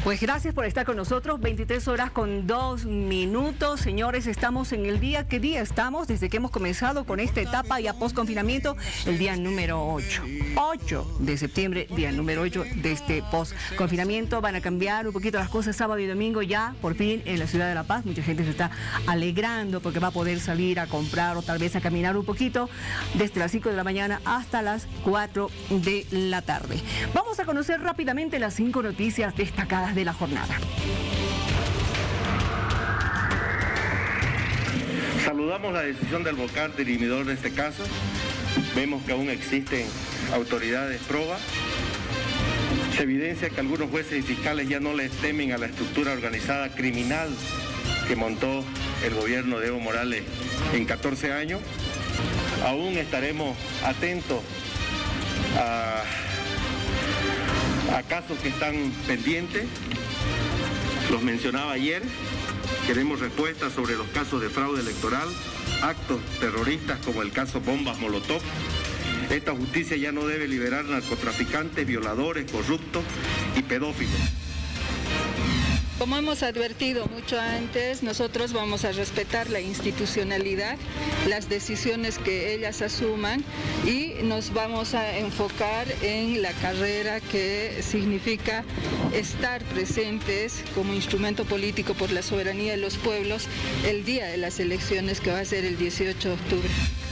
Pues gracias por estar con nosotros, 23:02. Señores, estamos en el día, ¿qué día estamos? Desde que hemos comenzado con esta etapa ya post-confinamiento, el día número 8. 8 de septiembre, día número 8 de este post-confinamiento. Van a cambiar un poquito las cosas sábado y domingo ya, por fin, en la ciudad de La Paz. Mucha gente se está alegrando porque va a poder salir a comprar o tal vez a caminar un poquito desde las 5 de la mañana hasta las 4 de la tarde. Vamos a conocer rápidamente las 5 noticias destacadas de la jornada. Saludamos la decisión del vocal dirimidor de este caso. Vemos que aún existen autoridades probas. Se evidencia que algunos jueces y fiscales ya no les temen a la estructura organizada criminal que montó el gobierno de Evo Morales en 14 años. Aún estaremos atentos a casos que están pendientes. Los mencionaba ayer. Queremos respuestas sobre los casos de fraude electoral, actos terroristas como el caso Bombas Molotov. Esta justicia ya no debe liberar narcotraficantes, violadores, corruptos y pedófilos. Como hemos advertido mucho antes, nosotros vamos a respetar la institucionalidad, las decisiones que ellas asuman y nos vamos a enfocar en la carrera que significa estar presentes como instrumento político por la soberanía de los pueblos el día de las elecciones, que va a ser el 18 de octubre.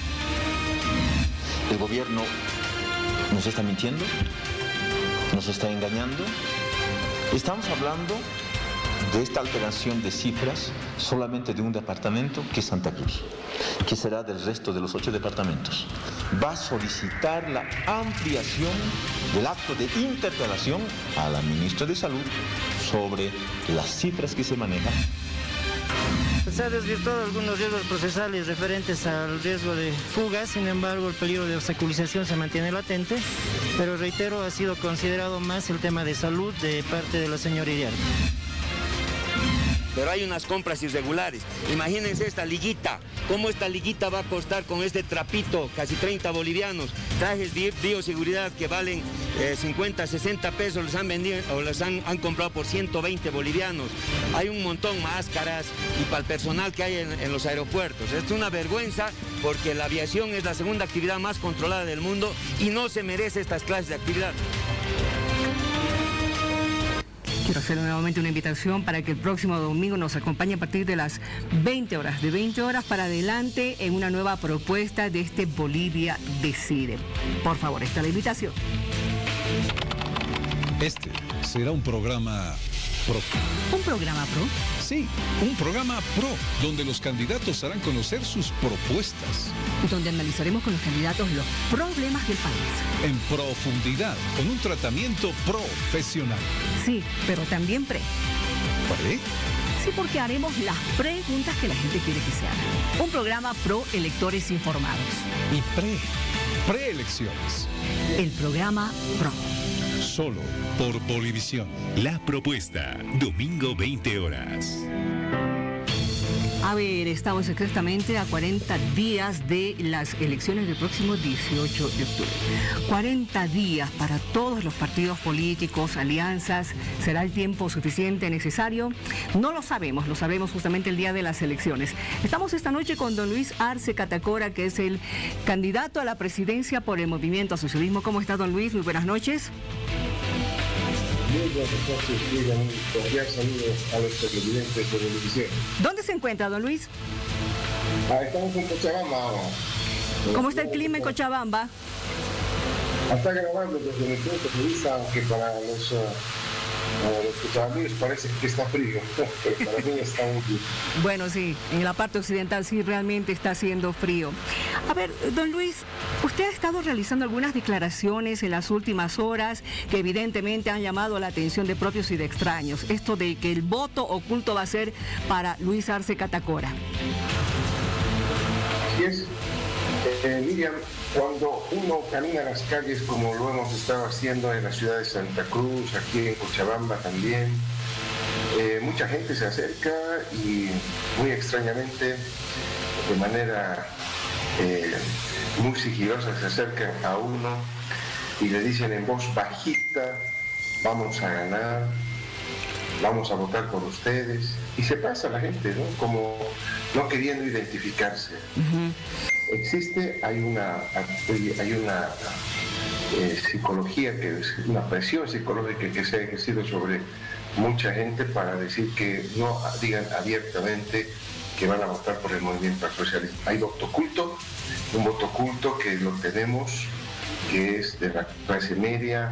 El gobierno nos está mintiendo, nos está engañando. Estamos hablando de esta alteración de cifras solamente de un departamento, que es Santa Cruz, que será del resto de los 8 departamentos. Va a solicitar la ampliación del acto de interpelación a la ministra de Salud sobre las cifras que se manejan. Se ha desvirtuado algunos riesgos procesales referentes al riesgo de fuga, sin embargo el peligro de obstaculización se mantiene latente, pero reitero, ha sido considerado más el tema de salud de parte de la señora Iriarte. Pero hay unas compras irregulares. Imagínense esta liguita, cómo esta liguita va a costar con este trapito, casi 30 bolivianos, trajes de bioseguridad que valen 50, 60 pesos, los han vendido o los han comprado por 120 bolivianos. Hay un montón, máscaras y para el personal que hay en los aeropuertos. Es una vergüenza porque la aviación es la segunda actividad más controlada del mundo y no se merece estas clases de actividad. Quiero hacer nuevamente una invitación para que el próximo domingo nos acompañe a partir de las 20 horas, de 20 horas para adelante, en una nueva propuesta de este Bolivia Decide. Por favor, está la invitación. Este será un programa pro. ¿Un programa pro? Sí, un programa pro, donde los candidatos harán conocer sus propuestas. Donde analizaremos con los candidatos los problemas del país. En profundidad, con un tratamiento profesional. Sí, pero también pre. ¿Pre? Sí, porque haremos las preguntas que la gente quiere que se hagan. Un programa pro electores informados. Y preelecciones. El programa pro. Solo por Bolivisión. La propuesta, domingo 20 horas. A ver, estamos exactamente a 40 días de las elecciones del próximo 18 de octubre. 40 días para todos los partidos políticos, alianzas. ¿Será el tiempo suficiente, necesario? No lo sabremos justamente el día de las elecciones. Estamos esta noche con don Luis Arce Catacora, que es el candidato a la presidencia por el Movimiento al Socialismo. ¿Cómo está, don Luis? Muy buenas noches. Muy buenas noches, un cordial saludo a los televidentes de televisión. ¿Dónde se encuentra, don Luis? Estamos en Cochabamba ahora. ¿Cómo está el clima en Cochabamba? Está grabando desde mi punto de vista, aunque para los cochabambinos parece que está frío, pero para mí está muy bien. Bueno, sí, en la parte occidental sí realmente está haciendo frío. A ver, don Luis, usted ha estado realizando algunas declaraciones en las últimas horas que evidentemente han llamado la atención de propios y de extraños. Esto de que el voto oculto va a ser para Luis Arce Catacora. Así es. Miriam, cuando uno camina las calles como lo hemos estado haciendo en la ciudad de Santa Cruz, aquí en Cochabamba también, mucha gente se acerca y muy extrañamente, de manera muy sigilosa, se acercan a uno y le dicen en voz bajita: vamos a ganar, vamos a votar por ustedes, y se pasa la gente, ¿no? Como no queriendo identificarse. Hay una psicología, que es una presión psicológica que se ha ejercido sobre mucha gente para decir que no digan abiertamente que van a votar por el movimiento al socialismo. Hay voto oculto, un voto oculto que lo tenemos, que es de la clase media,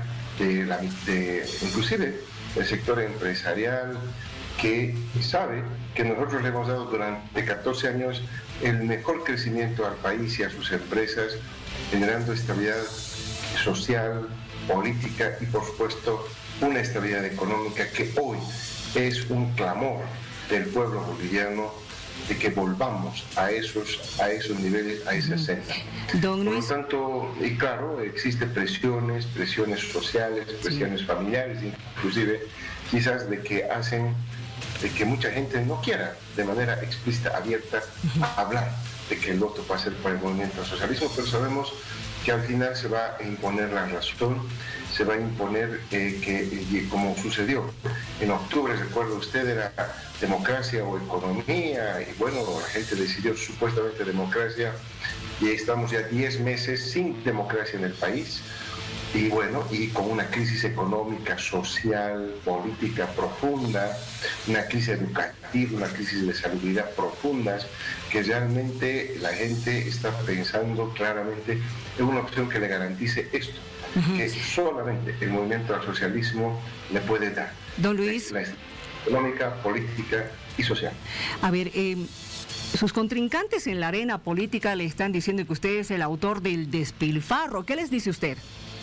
inclusive del sector empresarial, que sabe que nosotros le hemos dado durante 14 años el mejor crecimiento al país y a sus empresas, generando estabilidad social, política y, por supuesto, una estabilidad económica que hoy es un clamor del pueblo boliviano de que volvamos a esos niveles, a esa senda. Por lo tanto, y claro, existen presiones sociales, presiones familiares, inclusive quizás de que hacen de que mucha gente no quiera de manera explícita, abierta, hablar de que el voto va a ser para el movimiento al socialismo, pero sabemos que al final se va a imponer la razón, se va a imponer como sucedió en octubre, recuerda usted, era democracia o economía, y bueno, la gente decidió supuestamente democracia, y estamos ya 10 meses sin democracia en el país, y bueno, y con una crisis económica, social, política profunda, una crisis educativa, una crisis de salubridad profundas, que realmente la gente está pensando claramente en una opción que le garantice esto, que solamente el movimiento al socialismo le puede dar. Don Luis. La económica, política y social. A ver, sus contrincantes en la arena política le están diciendo que usted es el autor del despilfarro. ¿Qué les dice usted?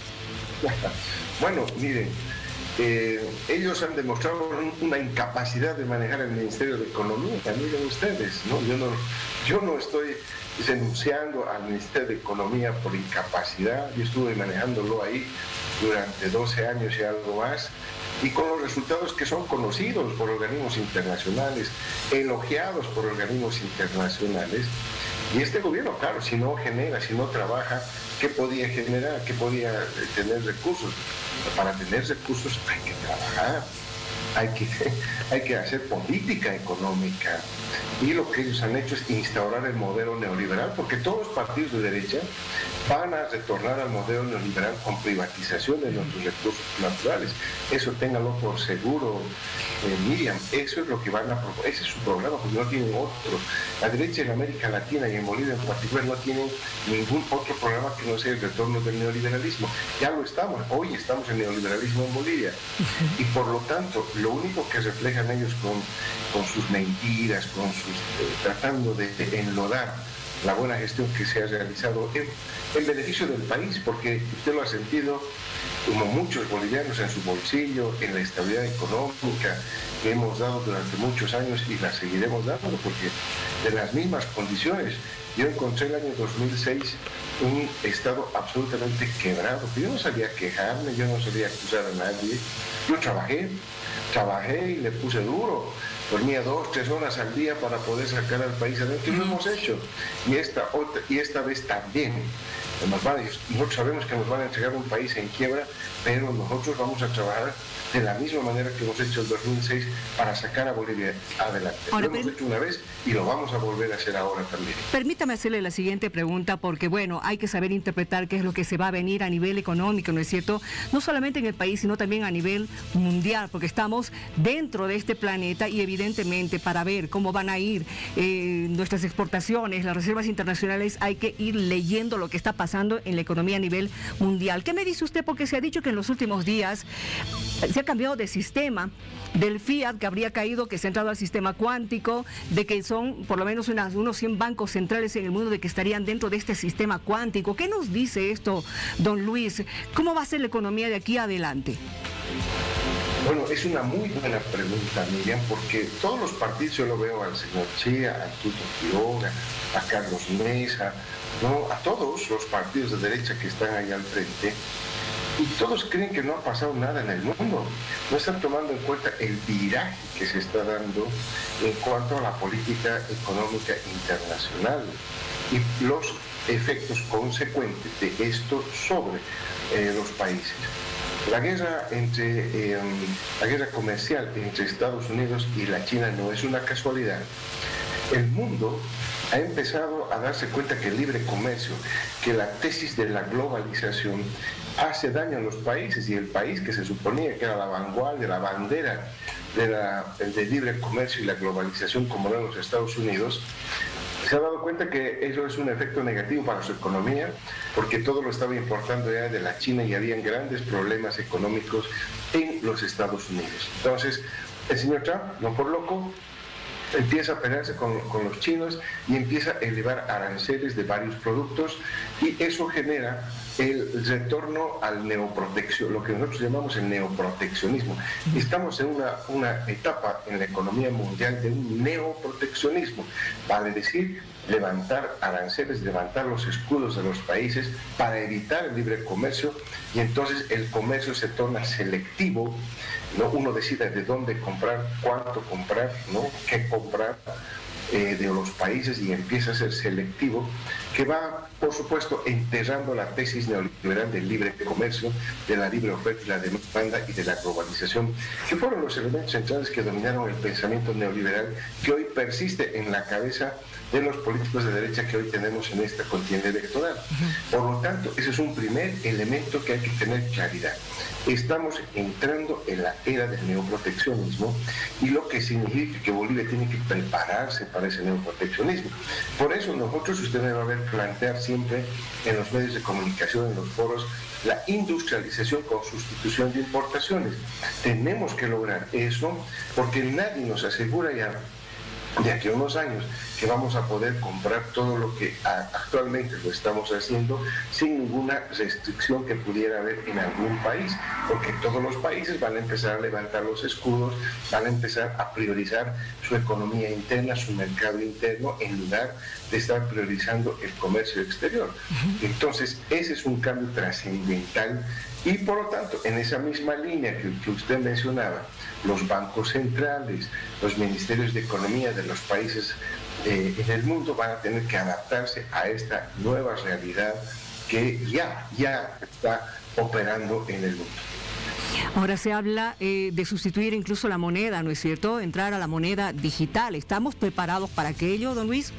Bueno, miren, ellos han demostrado una incapacidad de manejar el Ministerio de Economía. Miren ustedes, ¿no? Yo no estoy denunciando al Ministerio de Economía por incapacidad. Yo estuve manejándolo ahí durante 12 años y algo más, y con los resultados que son conocidos por organismos internacionales, elogiados por organismos internacionales. Y este gobierno, claro, si no genera, si no trabaja, ¿qué podía generar? ¿Qué podía tener recursos? Para tener recursos hay que trabajar, hay que hacer política económica. Y lo que ellos han hecho es instaurar el modelo neoliberal, porque todos los partidos de derecha van a retornar al modelo neoliberal con privatización de nuestros recursos naturales. Eso téngalo por seguro, Miriam, eso es lo que van a proponer, ese es su programa, porque no tienen otro. La derecha en América Latina y en Bolivia en particular no tienen ningún otro programa que no sea el retorno del neoliberalismo. Ya lo estamos, hoy estamos en neoliberalismo en Bolivia. Y por lo tanto, lo único que reflejan ellos con sus mentiras, con sus tratando de enlodar la buena gestión que se ha realizado en beneficio del país, porque usted lo ha sentido como muchos bolivianos en su bolsillo, en la estabilidad económica que hemos dado durante muchos años y la seguiremos dando, porque en las mismas condiciones. Yo encontré el año 2006 un estado absolutamente quebrado, yo no sabía quejarme, yo no sabía acusar a nadie, yo trabajé y le puse duro, dormía 2, 3 horas al día para poder sacar al país adelante, y lo hemos hecho, y esta vez también. Nosotros sabemos que nos van a entregar un país en quiebra, pero nosotros vamos a trabajar de la misma manera que hemos hecho en 2006 para sacar a Bolivia adelante. Ahora, lo hemos hecho una vez y lo vamos a volver a hacer ahora también. Permítame hacerle la siguiente pregunta, porque bueno, hay que saber interpretar qué es lo que se va a venir a nivel económico, ¿no es cierto? No solamente en el país, sino también a nivel mundial, porque estamos dentro de este planeta y evidentemente para ver cómo van a ir nuestras exportaciones, las reservas internacionales, hay que ir leyendo lo que está pasando en la economía a nivel mundial. ¿Qué me dice usted? Porque se ha dicho que en los últimos días se ha cambiado de sistema, del fiat que habría caído, que se ha entrado al sistema cuántico, de que son por lo menos unos 100 bancos centrales en el mundo de que estarían dentro de este sistema cuántico. ¿Qué nos dice esto, don Luis? ¿Cómo va a ser la economía de aquí adelante? Bueno, es una muy buena pregunta, Miriam, porque todos los partidos, yo lo veo al señor Chía, a Tuto Quiroga, a Carlos Mesa, ¿no? A todos los partidos de derecha que están ahí al frente, y todos creen que no ha pasado nada en el mundo. No están tomando en cuenta el viraje que se está dando en cuanto a la política económica internacional y los efectos consecuentes de esto sobre los países. La guerra comercial entre Estados Unidos y la China no es una casualidad. El mundo ha empezado a darse cuenta que el libre comercio, que la tesis de la globalización hace daño a los países, y el país que se suponía que era la vanguardia, la bandera del libre comercio y la globalización, como eran los Estados Unidos, se ha dado cuenta que eso es un efecto negativo para su economía, porque todo lo estaba importando ya de la China y habían grandes problemas económicos en los Estados Unidos. Entonces, el señor Trump, no por loco, empieza a pelearse con los chinos y empieza a elevar aranceles de varios productos, y eso genera el retorno al neoproteccionismo, lo que nosotros llamamos el neoproteccionismo. Estamos en una etapa en la economía mundial de un neoproteccionismo, vale decir, levantar aranceles, levantar los escudos de los países para evitar el libre comercio, y entonces el comercio se torna selectivo, ¿no? Uno decide de dónde comprar, cuánto comprar, ¿no? Qué comprar de los países, y empieza a ser selectivo, que va, por supuesto, enterrando la tesis neoliberal del libre comercio, de la libre oferta y la demanda y de la globalización, que fueron los elementos centrales que dominaron el pensamiento neoliberal que hoy persiste en la cabeza de los políticos de derecha que hoy tenemos en esta contienda electoral. Por lo tanto, ese es un primer elemento que hay que tener claridad. Estamos entrando en la era del neoproteccionismo, y lo que significa que Bolivia tiene que prepararse para ese neoproteccionismo. Por eso nosotros, usted me va a ver plantear siempre en los medios de comunicación, en los foros, la industrialización con sustitución de importaciones. Tenemos que lograr eso, porque nadie nos asegura ya de aquí a unos años que vamos a poder comprar todo lo que actualmente lo estamos haciendo sin ninguna restricción que pudiera haber en algún país, porque todos los países van a empezar a levantar los escudos, van a empezar a priorizar su economía interna, su mercado interno, en lugar de estar priorizando el comercio exterior. Entonces, ese es un cambio trascendental, y por lo tanto, en esa misma línea que usted mencionaba, los bancos centrales, los ministerios de economía de los países en el mundo van a tener que adaptarse a esta nueva realidad que ya está operando en el mundo. Ahora se habla de sustituir incluso la moneda, ¿no es cierto? Entrar a la moneda digital. ¿Estamos preparados para aquello, don Luis?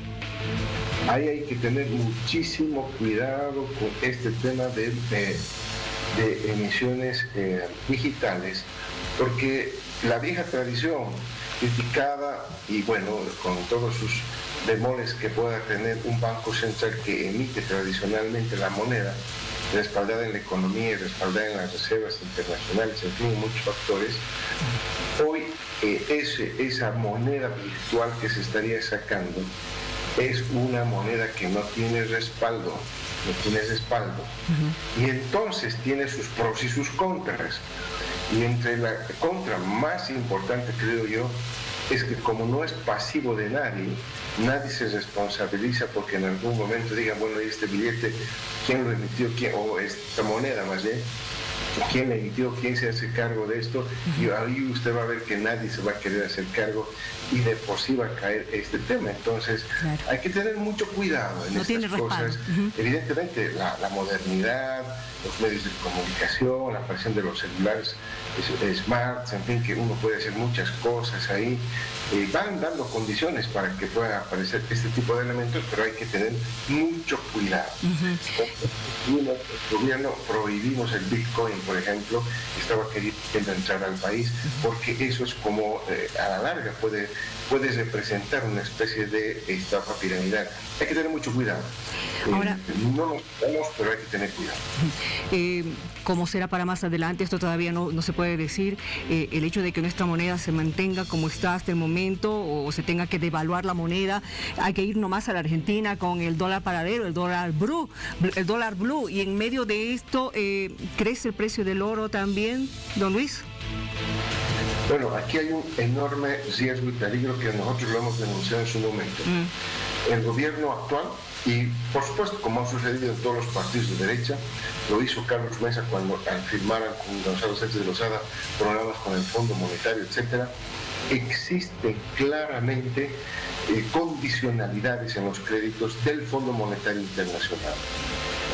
Ahí hay que tener muchísimo cuidado con este tema de emisiones digitales, porque la vieja tradición criticada, y bueno, con todos sus bemoles que pueda tener un banco central que emite tradicionalmente la moneda, respaldada en la economía y respaldada en las reservas internacionales, en fin, muchos factores, hoy esa moneda virtual que se estaría sacando es una moneda que no tiene respaldo, y entonces tiene sus pros y sus contras. Y entre la contra más importante, creo yo, es que como no es pasivo de nadie se responsabiliza porque en algún momento digan, bueno, ¿y este billete quién lo emitió? O esta moneda más bien, ¿quién la emitió? ¿Quién se hace cargo de esto? Y ahí usted va a ver que nadie se va a querer hacer cargo, y de por sí va a caer este tema. Entonces, hay que tener mucho cuidado en estas cosas. Evidentemente, la modernidad, los medios de comunicación, la aparición de los celulares smarts, en fin, que uno puede hacer muchas cosas ahí, van dando condiciones para que pueda aparecer este tipo de elementos, pero hay que tener mucho cuidado. El gobierno prohibimos el Bitcoin, por ejemplo, que estaba queriendo entrar al país, porque eso es como a la larga puede representar una especie de estafa piramidal. Hay que tener mucho cuidado. Ahora, no nos vamos, pero hay que tener cuidado. ¿Cómo será para más adelante? Esto todavía no se puede decir. El hecho de que nuestra moneda se mantenga como está hasta el momento, o se tenga que devaluar la moneda, hay que ir nomás a la Argentina con el dólar paradero, el dólar blue, y en medio de esto crece el precio del oro también, don Luis. Bueno, aquí hay un enorme riesgo y peligro que nosotros lo hemos denunciado en su momento. El gobierno actual, y por supuesto, como ha sucedido en todos los partidos de derecha, lo hizo Carlos Mesa cuando firmaran con Gonzalo Sánchez de Lozada programas con el Fondo Monetario, etcétera, existen claramente condicionalidades en los créditos del Fondo Monetario Internacional.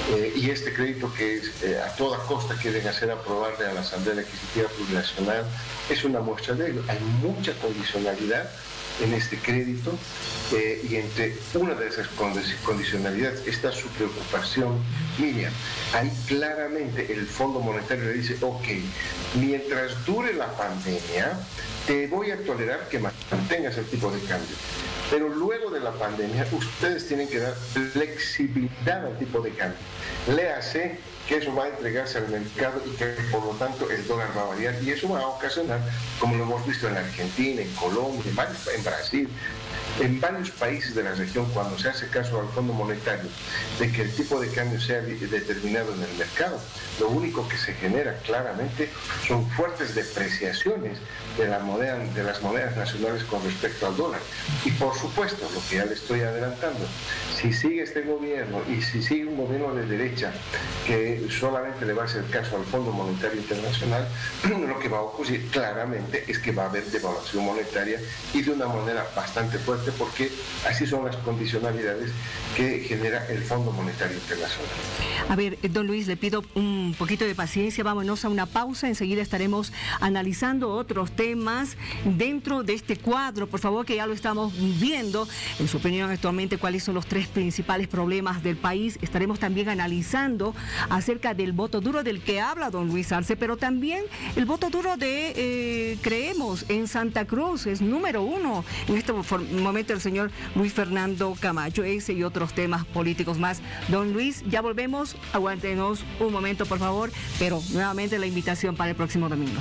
y este crédito que a toda costa quieren hacer aprobarle a la Asamblea Legislativa Plurinacional es una muestra de ello. Hay mucha condicionalidad en este crédito y entre una de esas condicionalidades está su preocupación. Miriam, ahí claramente el Fondo Monetario le dice, ok, mientras dure la pandemia, te voy a tolerar que mantengas el tipo de cambio. Pero luego de la pandemia, ustedes tienen que dar flexibilidad al tipo de cambio. Léase que eso va a entregarse al mercado y que por lo tanto el dólar va a variar y eso va a ocasionar, como lo hemos visto en Argentina, en Colombia, en Brasil, en varios países de la región, cuando se hace caso al Fondo Monetario de que el tipo de cambio sea determinado en el mercado, lo único que se genera claramente son fuertes depreciaciones de las monedas nacionales con respecto al dólar. Y por supuesto, lo que ya le estoy adelantando, si sigue este gobierno y si sigue un gobierno de derecha que solamente le va a hacer caso al Fondo Monetario Internacional, lo que va a ocurrir claramente es que va a haber devaluación monetaria y de una manera bastante fuerte, porque así son las condicionalidades que genera el Fondo Monetario Internacional. A ver, don Luis, le pido un poquito de paciencia, vámonos a una pausa, enseguida estaremos analizando otros temas dentro de este cuadro, por favor, que ya lo estamos viendo. En su opinión, actualmente, ¿cuáles son los 3 principales problemas del país? Estaremos también analizando acerca del voto duro del que habla don Luis Arce, pero también el voto duro de Creemos en Santa Cruz, es número 1 en este momento el señor Luis Fernando Camacho, ese y otros temas políticos más. Don Luis, ya volvemos, aguántenos un momento por favor, pero nuevamente la invitación para el próximo domingo.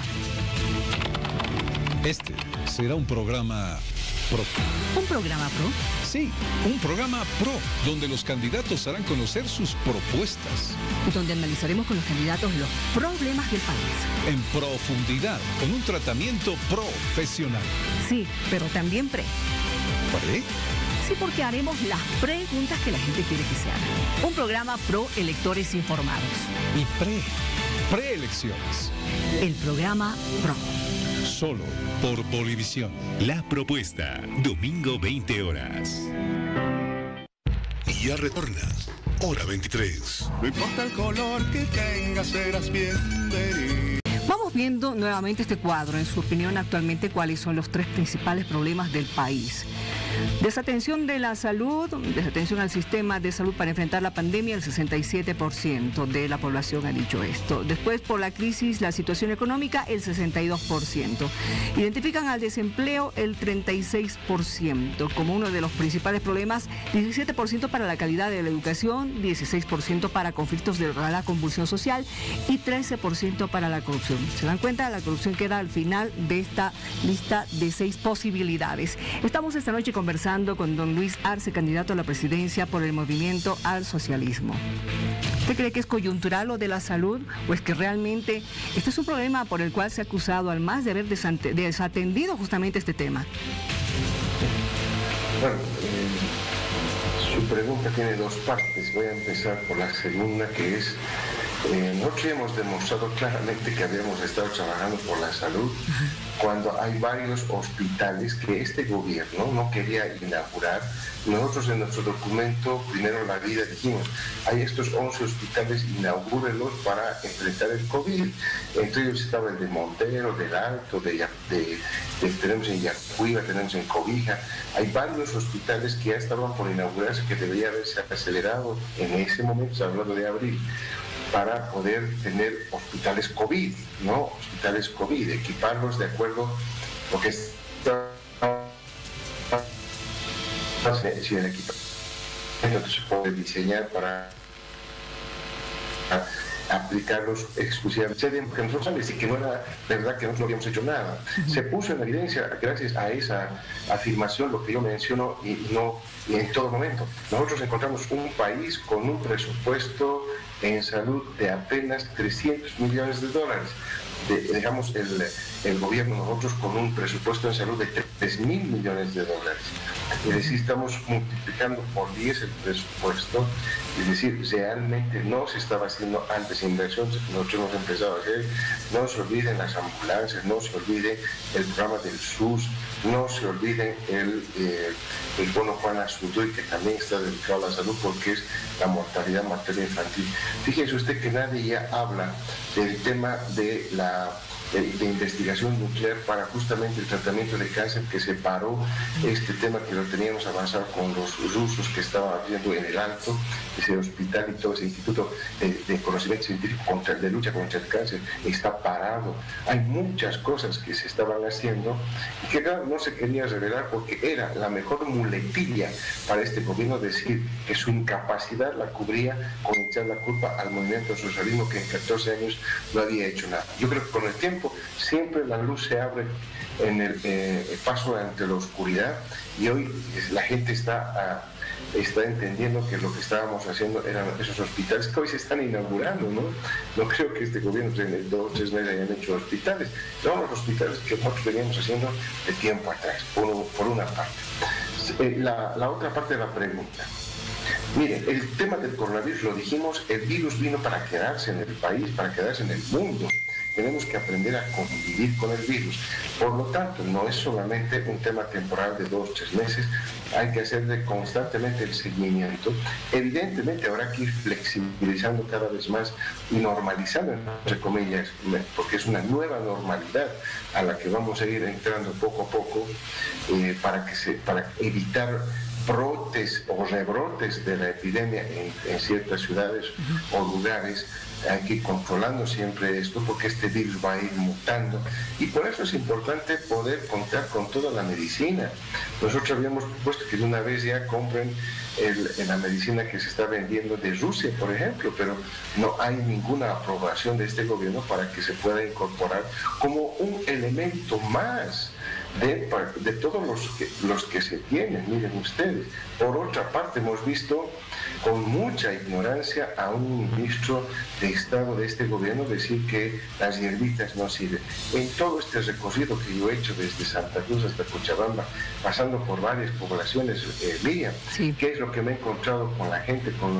Este será un programa pro. ¿Un programa pro? Sí, un programa pro, donde los candidatos harán conocer sus propuestas. Donde analizaremos con los candidatos los problemas del país. En profundidad, con un tratamiento profesional. Sí, pero también pre. ¿Pre? Sí, porque haremos las preguntas que la gente quiere que se hagan. Un programa pro electores informados. Y preelecciones. El programa pro. Solo por Bolivisión. La propuesta, domingo 20 horas. Y ya retorna, hora 23. No importa el color que tengas, serás bienvenido. Vamos viendo nuevamente este cuadro. En su opinión, actualmente, ¿cuáles son los 3 principales problemas del país? Desatención de la salud, desatención al sistema de salud para enfrentar la pandemia, el 67% de la población ha dicho esto. Después, por la crisis, la situación económica, el 62%. Identifican al desempleo el 36% como uno de los principales problemas, 17% para la calidad de la educación, 16% para conflictos de la convulsión social y 13% para la corrupción. ¿Se dan cuenta? La corrupción queda al final de esta lista de 6 posibilidades. Estamos esta noche conversando con don Luis Arce, candidato a la presidencia por el Movimiento al Socialismo. ¿Usted cree que es coyuntural lo de la salud o es que realmente este es un problema por el cual se ha acusado al MAS de haber desatendido justamente este tema? Bueno, su pregunta tiene 2 partes. Voy a empezar por la segunda, que es, nosotros hemos demostrado claramente que habíamos estado trabajando por la salud cuando hay varios hospitales que este gobierno no quería inaugurar. Nosotros en nuestro documento Primero la Vida dijimos, hay estos 11 hospitales, inaugúrenlos para enfrentar el COVID. Entre ellos estaba el de Montero, del Alto, tenemos en Yacuiba, tenemos en Cobija. Hay varios hospitales que ya estaban por inaugurarse, que debería haberse acelerado en ese momento, hablando de abril, para poder tener hospitales COVID, ¿no? Hospitales COVID, equiparlos de acuerdo, porque si el equipamiento se puede diseñar para aplicarlos exclusivamente, porque nosotros sabemos que no era verdad que nosotros no habíamos hecho nada. Se puso en evidencia, gracias a esa afirmación, lo que yo menciono y en todo momento. Nosotros encontramos un país con un presupuesto en salud de apenas $300 millones. Dejamos el gobierno nosotros con un presupuesto en salud de $3.000 millones. Es decir, estamos multiplicando por 10 el presupuesto Es decir, realmente no se estaba haciendo antes inversión, nosotros hemos empezado a hacer. No se olviden las ambulancias, no se olvide el programa del SUS, no se olviden el bono Juan Azurduy, que también está dedicado a la salud porque es la mortalidad materna infantil. Fíjese usted que nadie ya habla del tema de investigación nuclear para justamente el tratamiento de cáncer, que se paró este tema que lo teníamos avanzado con los rusos que estaban haciendo en el Alto, ese hospital y todo ese instituto de conocimiento científico de lucha contra el cáncer está parado. Hay muchas cosas que se estaban haciendo y que claro, no se quería revelar porque era la mejor muletilla para este gobierno decir que su incapacidad la cubría con echar la culpa al movimiento socialismo que en 14 años no había hecho nada. Yo creo que con el tiempo siempre la luz se abre en el paso ante la oscuridad y hoy la gente está entendiendo que lo que estábamos haciendo eran esos hospitales que hoy se están inaugurando, ¿no? No creo que este gobierno en 2 o 3 meses hayan hecho hospitales, son los hospitales que nosotros veníamos haciendo de tiempo atrás, por una parte. La otra parte de la pregunta. Miren, el tema del coronavirus, lo dijimos, el virus vino para quedarse en el país, para quedarse en el mundo. Tenemos que aprender a convivir con el virus. Por lo tanto, no es solamente un tema temporal de 2 o 3 meses, hay que hacerle constantemente el seguimiento. Evidentemente habrá que ir flexibilizando cada vez más y normalizando, entre comillas, porque es una nueva normalidad a la que vamos a ir entrando poco a poco para evitar brotes o rebrotes de la epidemia en ciertas ciudades o lugares. Hay que ir controlando siempre esto porque este virus va a ir mutando y por eso es importante poder contar con toda la medicina. Nosotros habíamos propuesto que de una vez ya compren la medicina que se está vendiendo de Rusia, por ejemplo, pero no hay ninguna aprobación de este gobierno para que se pueda incorporar como un elemento más de todos los que se tienen. Miren ustedes, por otra parte hemos visto con mucha ignorancia a un ministro de Estado de este gobierno decir que las hierbitas no sirven. En todo este recorrido que yo he hecho desde Santa Cruz hasta Cochabamba, pasando por varias poblaciones, Miriam, sí. ¿Qué es lo que me he encontrado con la gente, con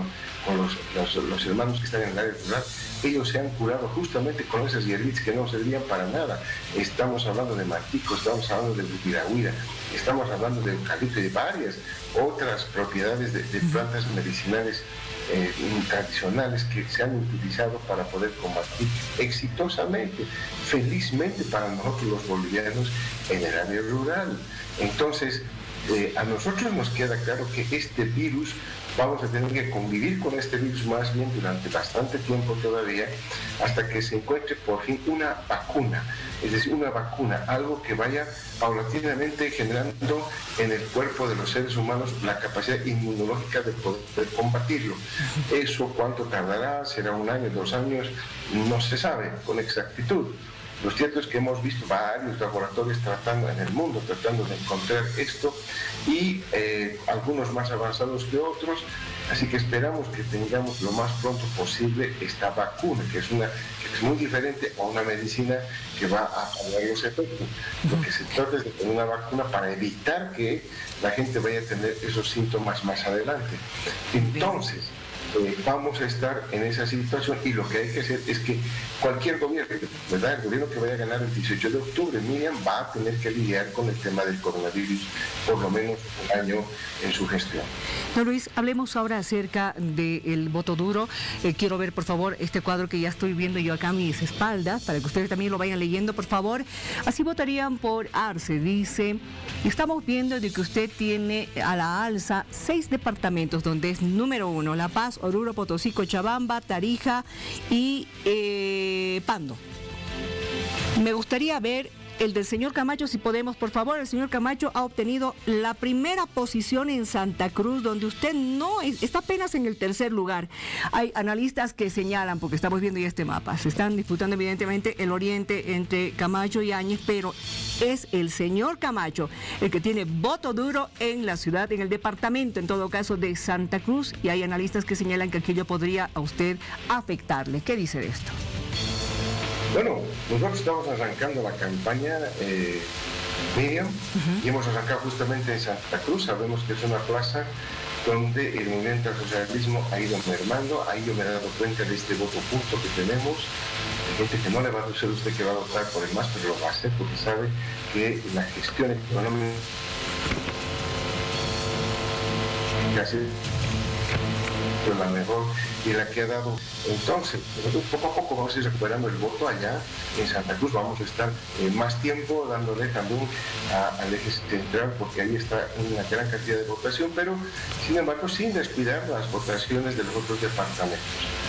los hermanos que están en el área rural? Ellos se han curado justamente con esas hierbitas que no servían para nada. Estamos hablando de martico, estamos hablando de butirahuira, estamos hablando de eucalipto y de varias otras propiedades de plantas medicinales tradicionales que se han utilizado para poder combatir exitosamente, felizmente para nosotros los bolivianos en el área rural. Entonces, a nosotros nos queda claro que este virus, vamos a tener que convivir con este virus más bien durante bastante tiempo todavía, hasta que se encuentre por fin una vacuna, es decir, una vacuna, algo que vaya paulatinamente generando en el cuerpo de los seres humanos la capacidad inmunológica de poder combatirlo. Eso cuánto tardará, será 1 año, 2 años, no se sabe con exactitud. Lo cierto es que hemos visto varios laboratorios en el mundo tratando de encontrar esto y algunos más avanzados que otros, así que esperamos que tengamos lo más pronto posible esta vacuna, que es muy diferente a una medicina que va a paliar los efectos. Lo que se trata es de tener una vacuna para evitar que la gente vaya a tener esos síntomas más adelante. Entonces, vamos a estar en esa situación y lo que hay que hacer es que cualquier gobierno, ¿verdad? El gobierno que vaya a ganar el 18 de octubre, Miriam, va a tener que lidiar con el tema del coronavirus por lo menos 1 año en su gestión. No, Luis, hablemos ahora acerca del voto duro. Quiero ver, por favor, este cuadro que ya estoy viendo yo acá a mis espaldas, para que ustedes también lo vayan leyendo, por favor. Así votarían por Arce, dice. Estamos viendo de que usted tiene a la alza 6 departamentos, donde es número 1, La Paz, Oruro, Potosí, Cochabamba, Tarija y Pando. Me gustaría ver el del señor Camacho, si podemos, por favor. El señor Camacho ha obtenido la primera posición en Santa Cruz, donde usted no está apenas en el 3er lugar. Hay analistas que señalan, porque estamos viendo ya este mapa, se están disputando evidentemente el oriente entre Camacho y Áñez, pero es el señor Camacho el que tiene voto duro en la ciudad, en el departamento, en todo caso, de Santa Cruz, y hay analistas que señalan que aquello podría a usted afectarle. ¿Qué dice de esto? Bueno, nosotros estamos arrancando la campaña, Miriam, y hemos arrancado justamente en Santa Cruz. Sabemos que es una plaza donde el movimiento al socialismo ha ido mermando. Ahí yo me he dado cuenta de este voto justo que tenemos. Hay gente que no le va a decir a usted que va a votar por el MAS, pero lo va a hacer porque sabe que la gestión económica casi la mejor y la que ha dado. Entonces, poco a poco vamos a ir recuperando el voto allá en Santa Cruz. Vamos a estar más tiempo dándole también al eje central, porque ahí está una gran cantidad de votación, pero sin embargo sin descuidar las votaciones de los otros departamentos.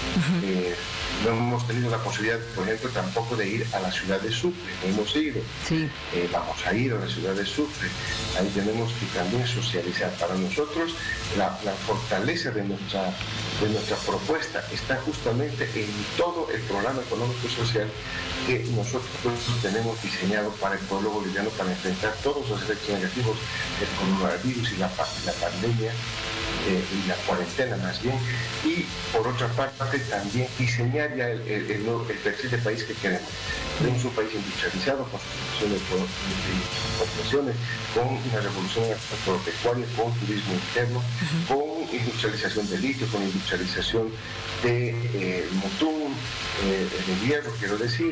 No hemos tenido la posibilidad, por ejemplo, tampoco de ir a la ciudad de Sucre. No hemos ido. Sí. Vamos a ir a la ciudad de Sucre. Ahí tenemos que también socializar. Para nosotros, la fortaleza de nuestra propuesta está justamente en todo el programa económico y social que nosotros tenemos diseñado para el pueblo boliviano, para enfrentar todos los efectos negativos del coronavirus y la pandemia. Y la cuarentena más bien, y por otra parte también diseñar ya el perfil de país que queremos. Tenemos un país industrializado con sus exportaciones, con una revolución agropecuaria, con turismo interno, con industrialización de litio, con industrialización de mutún, de hierro, quiero decir,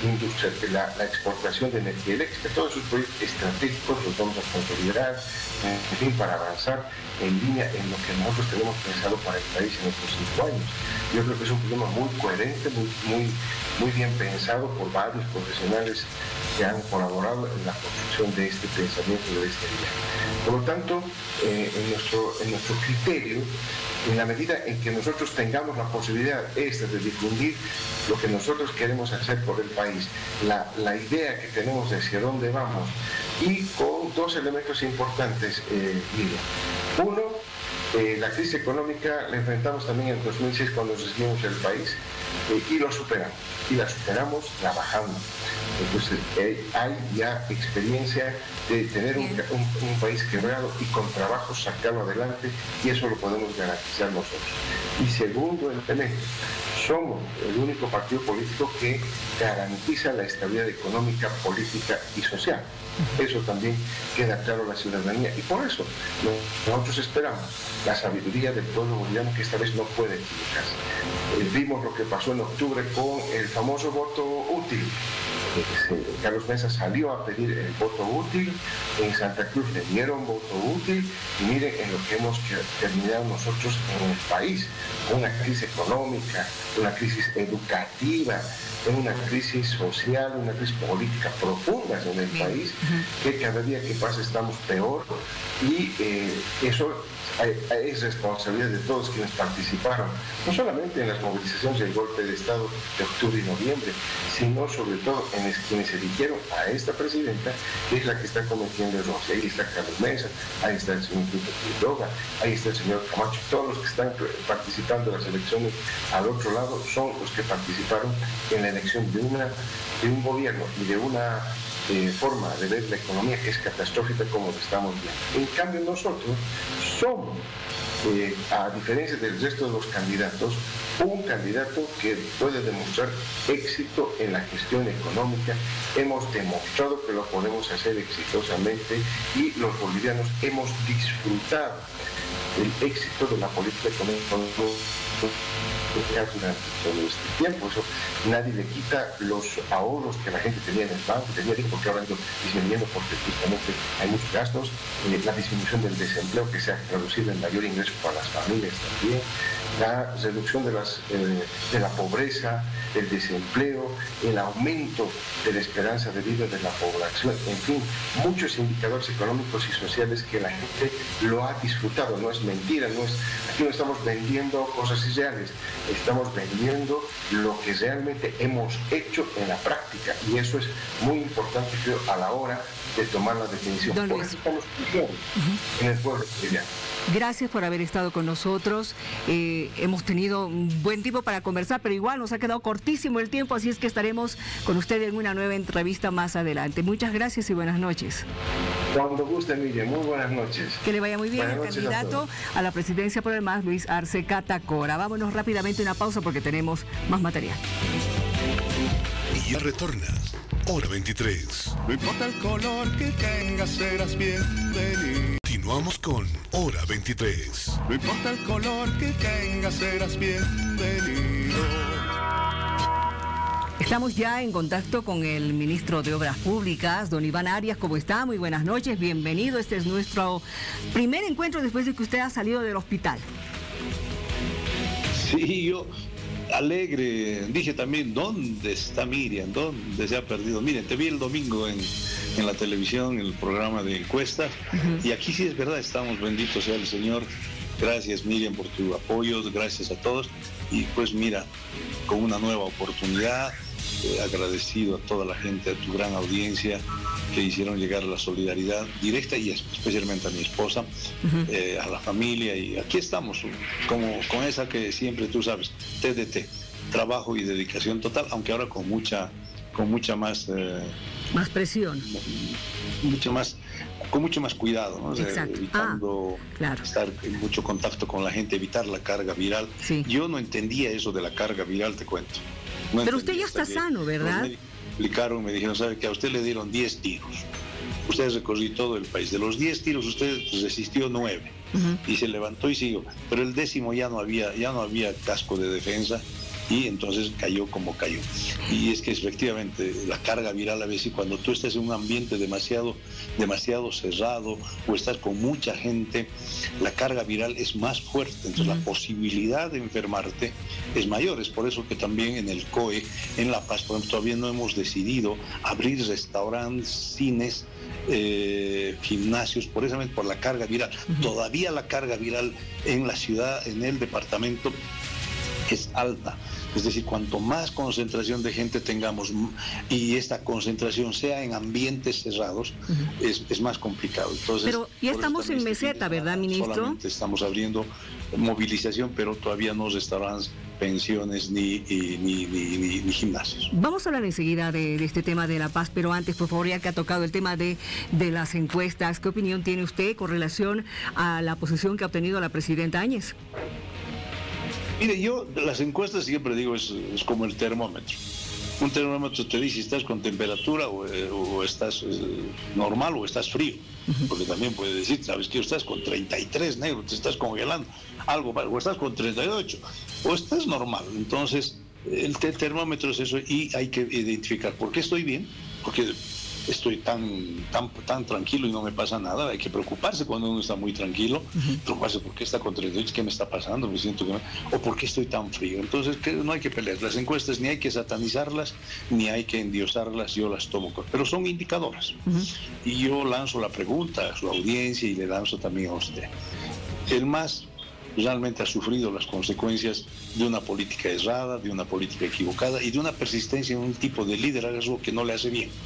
la exportación de energía eléctrica. Todos esos proyectos estratégicos los vamos a consolidar, en fin, para avanzar en línea en lo que nosotros tenemos pensado para el país en estos 5 años. Yo creo que es un programa muy coherente, muy bien pensado por varios profesionales que han colaborado en la construcción de este pensamiento, de este día. Por lo tanto, en nuestro criterio, en la medida en que nosotros tengamos la posibilidad de difundir lo que nosotros queremos hacer por el país, la idea que tenemos de hacia dónde vamos, y con 2 elementos importantes, Miriam. Uno, la crisis económica la enfrentamos también en 2006 cuando recibimos el país y lo superamos. Y la superamos trabajando. Entonces hay ya experiencia de tener un país quebrado y con trabajo sacarlo adelante, y eso lo podemos garantizar nosotros. Y segundo elemento, somos el único partido político que garantiza la estabilidad económica, política y social. Eso también queda claro a la ciudadanía, y por eso nosotros esperamos la sabiduría del pueblo boliviano, que esta vez no puede equivocarse. Vimos lo que pasó en octubre con el famoso voto útil. Carlos Mesa salió a pedir el voto útil, en Santa Cruz le dieron voto útil, y miren en lo que hemos terminado nosotros en el país, una crisis económica, una crisis educativa, una crisis social, una crisis política profunda en el país, que cada día que pasa estamos peor, y eso es responsabilidad de todos quienes participaron, no solamente en las movilizaciones del golpe de Estado de octubre y noviembre, sino sobre todo en quienes eligieron a esta presidenta, que es la que está cometiendo errores. Ahí está Carlos Mesa, ahí está el señor Tito Quiroga, ahí está el señor Camacho. Todos los que están participando en las elecciones al otro lado son los que participaron en la elección de un gobierno y de una forma de ver la economía que es catastrófica, como lo estamos viendo. En cambio nosotros somos, a diferencia del resto de los candidatos, un candidato que puede demostrar éxito en la gestión económica. Hemos demostrado que lo podemos hacer exitosamente, y los bolivianos hemos disfrutado el éxito de la política económica durante todo este tiempo. Eso nadie le quita los ahorros que la gente tenía en el banco, porque ahora han ido disminuyendo, porque justamente hay muchos gastos, la disminución del desempleo, que se ha traducido en mayor ingreso para las familias también, la reducción de la pobreza, el desempleo, el aumento de la esperanza de vida de la población, en fin, muchos indicadores económicos y sociales que la gente lo ha disfrutado. No es mentira, aquí no estamos vendiendo cosas irreales, estamos vendiendo lo que realmente hemos hecho en la práctica, y eso es muy importante, creo, a la hora de tomar la definición. Don Por Luis, eso estamos en el pueblo boliviano. gracias por haber estado con nosotros. Hemos tenido un buen tiempo para conversar, pero igual nos ha quedado cortísimo el tiempo, así es que estaremos con usted en una nueva entrevista más adelante. Muchas gracias y buenas noches. Cuando guste, Miriam, muy buenas noches. Que le vaya muy bien al Buenas noches candidato a la presidencia por el MAS, Luis Arce Catacora. Vámonos rápidamente a una pausa porque tenemos más material. Y ya retornas. Hora 23. No importa el color que tengas, serás bienvenido. Continuamos con Hora 23. No importa el color que tengas, serás bienvenido. Estamos ya en contacto con el ministro de Obras Públicas, don Iván Arias. ¿Cómo está? Muy buenas noches, bienvenido. Este es nuestro primer encuentro después de que usted ha salido del hospital. Sí, yo alegre, dije también, ¿dónde está Miriam? ¿Dónde se ha perdido? Miren, te vi el domingo en la televisión, en el programa de encuestas, y aquí sí es verdad, estamos, bendito sea el Señor. Gracias, Miriam, por tu apoyo, gracias a todos, y pues mira, con una nueva oportunidad, agradecido a toda la gente, a tu gran audiencia, que hicieron llegar la solidaridad directa y especialmente a mi esposa, a la familia, y aquí estamos, como con esa que siempre tú sabes, TDT, trabajo y dedicación total, aunque ahora con mucha más... más presión. Con mucho más cuidado, ¿no? O sea, evitando claro, estar en mucho contacto con la gente, evitar la carga viral. Sí. Yo no entendía eso de la carga viral, te cuento. No pero usted ya está sano, ¿verdad? Me explicaron, me dijeron, ¿sabe que a usted le dieron 10 tiros? Usted recorrió todo el país. De los 10 tiros usted resistió 9 y se levantó y siguió. Pero el 10º ya no había casco de defensa y entonces cayó como cayó. Y es que efectivamente la carga viral a veces, cuando tú estás en un ambiente demasiado cerrado o estás con mucha gente, la carga viral es más fuerte, entonces la posibilidad de enfermarte es mayor. Es por eso que también en el COE, en La Paz, por ejemplo, todavía no hemos decidido abrir restaurantes, cines, gimnasios, precisamente por la carga viral. Todavía la carga viral en la ciudad, en el departamento, es alta. Es decir, cuanto más concentración de gente tengamos y esta concentración sea en ambientes cerrados, es más complicado. Entonces, pero ya estamos en meseta, ¿verdad, ministro? Solamente estamos abriendo movilización, pero todavía no restaurantes, pensiones ni gimnasios. Vamos a hablar enseguida de este tema de La Paz, pero antes, por favor, ya que ha tocado el tema de las encuestas, ¿qué opinión tiene usted con relación a la posición que ha obtenido la presidenta Áñez? Mire, yo las encuestas siempre digo es como el termómetro. Un termómetro te dice si estás con temperatura o estás normal o estás frío. Porque también puede decir, sabes que estás con 33, negro, te estás congelando, algo más, o estás con 38, o estás normal. Entonces, el termómetro es eso y hay que identificar por qué estoy bien, porque estoy tan tranquilo y no me pasa nada. Hay que preocuparse cuando uno está muy tranquilo, preocuparse por qué está con 38, qué me está pasando, me siento o por qué estoy tan frío. Entonces no hay que pelear. Las encuestas ni hay que satanizarlas, ni hay que endiosarlas, yo las tomo, pero son indicadoras. Y yo lanzo la pregunta a su audiencia y le lanzo también a usted. El MAS realmente ha sufrido las consecuencias de una política errada, de una política equivocada y de una persistencia en un tipo de liderazgo que no le hace bien.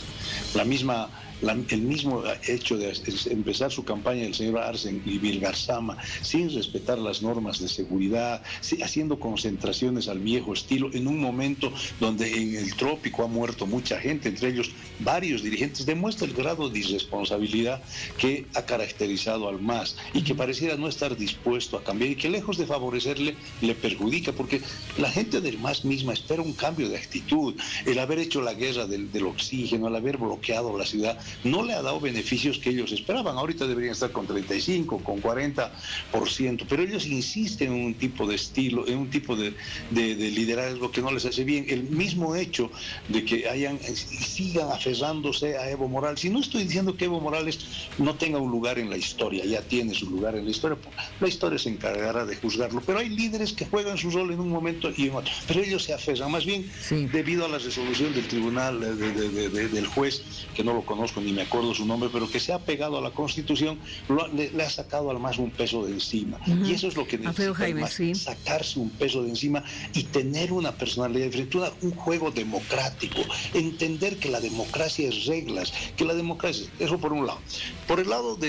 El mismo hecho de empezar su campaña el señor Arsen y Vilgarzama sin respetar las normas de seguridad, haciendo concentraciones al viejo estilo en un momento donde en el trópico ha muerto mucha gente, entre ellos varios dirigentes, demuestra el grado de irresponsabilidad que ha caracterizado al MAS y que pareciera no estar dispuesto a cambiar y que lejos de favorecerle le perjudica, porque la gente del MAS misma espera un cambio de actitud. El haber hecho la guerra del oxígeno, el haber bloqueado la ciudad, no le ha dado beneficios que ellos esperaban. Ahorita deberían estar con 35, con 40%, pero ellos insisten en un tipo de estilo, en un tipo de liderazgo que no les hace bien. El mismo hecho de que sigan aferrándose a Evo Morales, y no estoy diciendo que Evo Morales no tenga un lugar en la historia, ya tiene su lugar en la historia se encargará de juzgarlo, pero hay líderes que juegan su rol en un momento y en otro, pero ellos se aferran, más bien debido a la resolución del tribunal, del juez, que no lo conozco ni me acuerdo su nombre, pero que se ha pegado a la Constitución, le ha sacado al MAS un peso de encima. Y eso es lo que necesita el MAS, sacarse un peso de encima y tener una personalidad diferente, un juego democrático, entender que la democracia es reglas, que la democracia, eso por un lado. Por el lado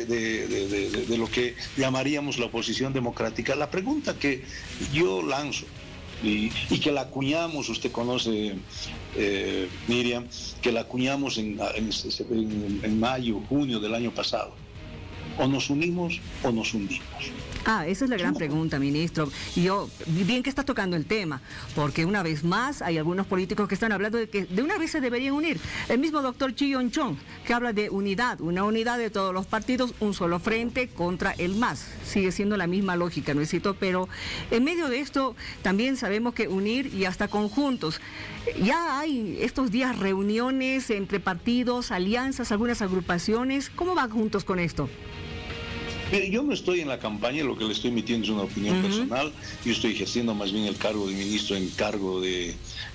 de lo que llamaríamos la oposición democrática, la pregunta que yo lanzo, y que la acuñamos, usted conoce, Miriam, que la acuñamos en mayo, junio del año pasado. O nos unimos o nos hundimos. Esa es la gran pregunta, ministro. Yo, bien que está tocando el tema, porque una vez más hay algunos políticos que están hablando de que de una vez se deberían unir. El mismo doctor Chi Yong-chong, que habla de unidad, una unidad de todos los partidos, un solo frente contra el MAS. Sigue siendo la misma lógica, ¿no es cierto? Pero en medio de esto también sabemos que unir y hasta conjuntos. Ya hay estos días reuniones entre partidos, alianzas, algunas agrupaciones. ¿Cómo van juntos con esto? Mire, yo no estoy en la campaña, lo que le estoy emitiendo es una opinión personal. Yo estoy ejerciendo más bien el cargo de ministro en cargo de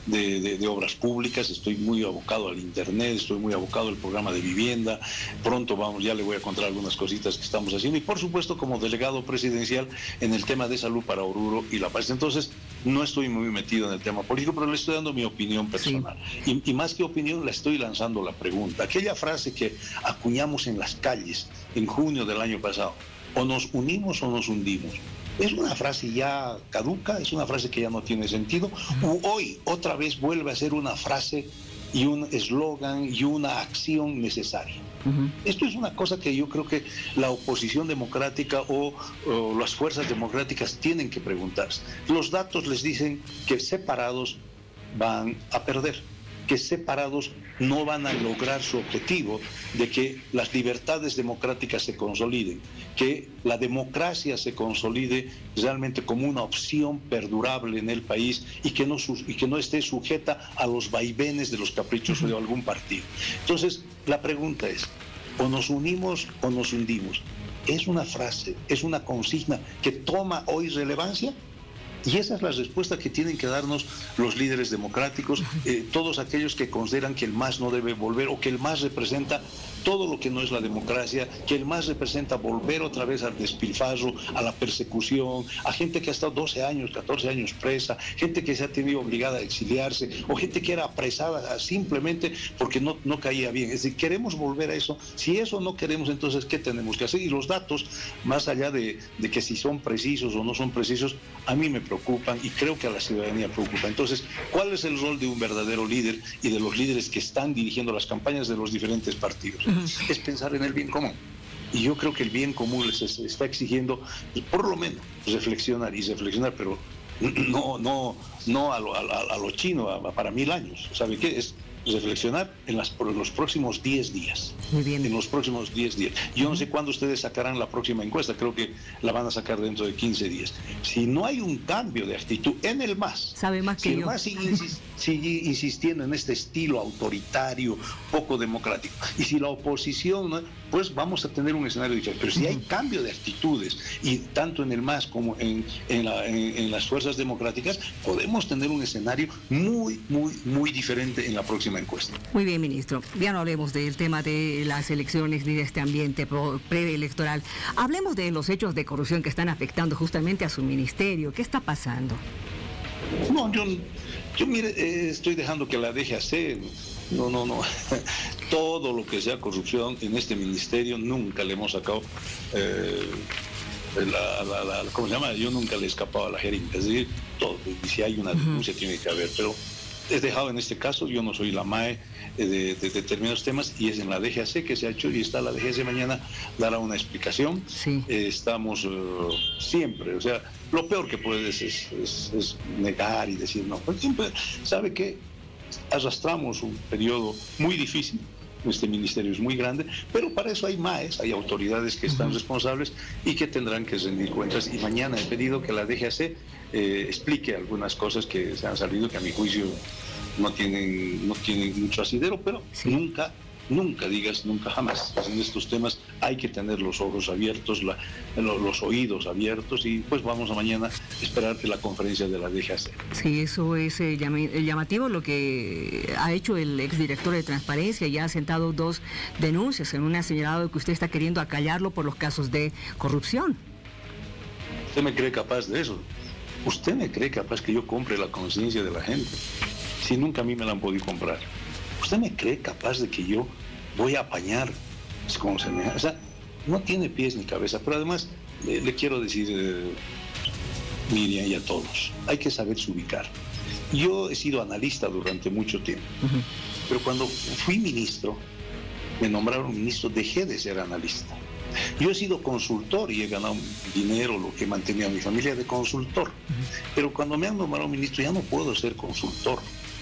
obras públicas. Estoy muy abocado al internet, estoy muy abocado al programa de vivienda. Pronto ya le voy a contar algunas cositas que estamos haciendo. Y por supuesto como delegado presidencial en el tema de salud para Oruro y La Paz. Entonces no estoy muy metido en el tema político, pero le estoy dando mi opinión personal. Sí. Y más que opinión, le estoy lanzando la pregunta. Aquella frase que acuñamos en las calles en junio del año pasado, o nos unimos o nos hundimos, es una frase ya caduca, es una frase que ya no tiene sentido. Hoy otra vez vuelve a ser una frase y un eslogan y una acción necesaria. Esto es una cosa que yo creo que la oposición democrática o las fuerzas democráticas tienen que preguntarse. Los datos les dicen que separados van a perder, que separados no van a lograr su objetivo de que las libertades democráticas se consoliden, que la democracia se consolide realmente como una opción perdurable en el país y que no esté sujeta a los vaivenes de los caprichos de algún partido. Entonces, la pregunta es, o nos unimos o nos hundimos. ¿Es una frase, es una consigna que toma hoy relevancia? Y esa es la respuesta que tienen que darnos los líderes democráticos, todos aquellos que consideran que el MAS no debe volver o que el MAS representa todo lo que no es la democracia, que el MAS representa volver otra vez al despilfarro, a la persecución, a gente que ha estado 12 años, 14 años presa, gente que se ha tenido obligada a exiliarse o gente que era apresada simplemente porque no caía bien. Es decir, queremos volver a eso. Si eso no queremos, entonces, ¿qué tenemos que hacer? Y los datos, más allá de que si son precisos o no son precisos, a mí me preocupan y creo que a la ciudadanía preocupa. Entonces, ¿cuál es el rol de un verdadero líder y de los líderes que están dirigiendo las campañas de los diferentes partidos? Es pensar en el bien común. Y yo creo que el bien común les está exigiendo, por lo menos, reflexionar, pero no a lo chino, para 1000 años. ¿Sabe qué? Es reflexionar por los próximos 10 días. Muy bien. En los próximos 10 días. Yo no sé cuándo ustedes sacarán la próxima encuesta, creo que la van a sacar dentro de 15 días. Si no hay un cambio de actitud en el MAS, sabe más que si el yo. MAS sigue insistiendo en este estilo autoritario, poco democrático, y si la oposición, ¿no?, pues vamos a tener un escenario diferente. Pero si hay cambio de actitudes, y tanto en el MAS como en las fuerzas democráticas, podemos tener un escenario muy diferente en la próxima encuesta. Muy bien, ministro. Ya no hablemos del tema de las elecciones ni de este ambiente preelectoral. Hablemos de los hechos de corrupción que están afectando justamente a su ministerio. ¿Qué está pasando? No, yo mire, estoy dejando que la deje hacer. No. Todo lo que sea corrupción en este ministerio nunca le hemos sacado ¿cómo se llama? Yo nunca le he escapado a la jeringa. Es decir, todo. Y si hay una denuncia tiene que haber, pero he dejado en este caso, yo no soy la MAE de determinados temas y es en la DGAC que se ha hecho y está la DGAC mañana dará una explicación. Sí. Estamos siempre, o sea, lo peor que puedes es negar y decir no. Porque siempre, ¿sabe qué? Arrastramos un periodo muy difícil. Este ministerio es muy grande, pero para eso hay MAES, hay autoridades que están responsables y que tendrán que rendir cuentas. Y mañana he pedido que la DGAC explique algunas cosas que se han salido, que a mi juicio no tienen mucho asidero, pero sí. Nunca digas nunca jamás. En estos temas hay que tener los ojos abiertos, los oídos abiertos y pues vamos a mañana esperar la conferencia de la DGAC. Sí, eso es llamativo lo que ha hecho el exdirector de Transparencia. Ya ha sentado 2 denuncias. En una ha señalado que usted está queriendo acallarlo por los casos de corrupción. ¿Usted me cree capaz de eso? ¿Usted me cree capaz que yo compre la conciencia de la gente? Si nunca a mí me la han podido comprar. ¿Usted me cree capaz de que yo voy a apañar? Es como se me... O sea, no tiene pies ni cabeza. Pero además, le quiero decir, Miriam y a todos, hay que saberse ubicar. Yo he sido analista durante mucho tiempo. Pero cuando fui ministro, me nombraron ministro, dejé de ser analista. Yo he sido consultor y he ganado dinero, lo que he mantenido a mi familia de consultor. Pero cuando me han nombrado ministro ya no puedo ser consultor.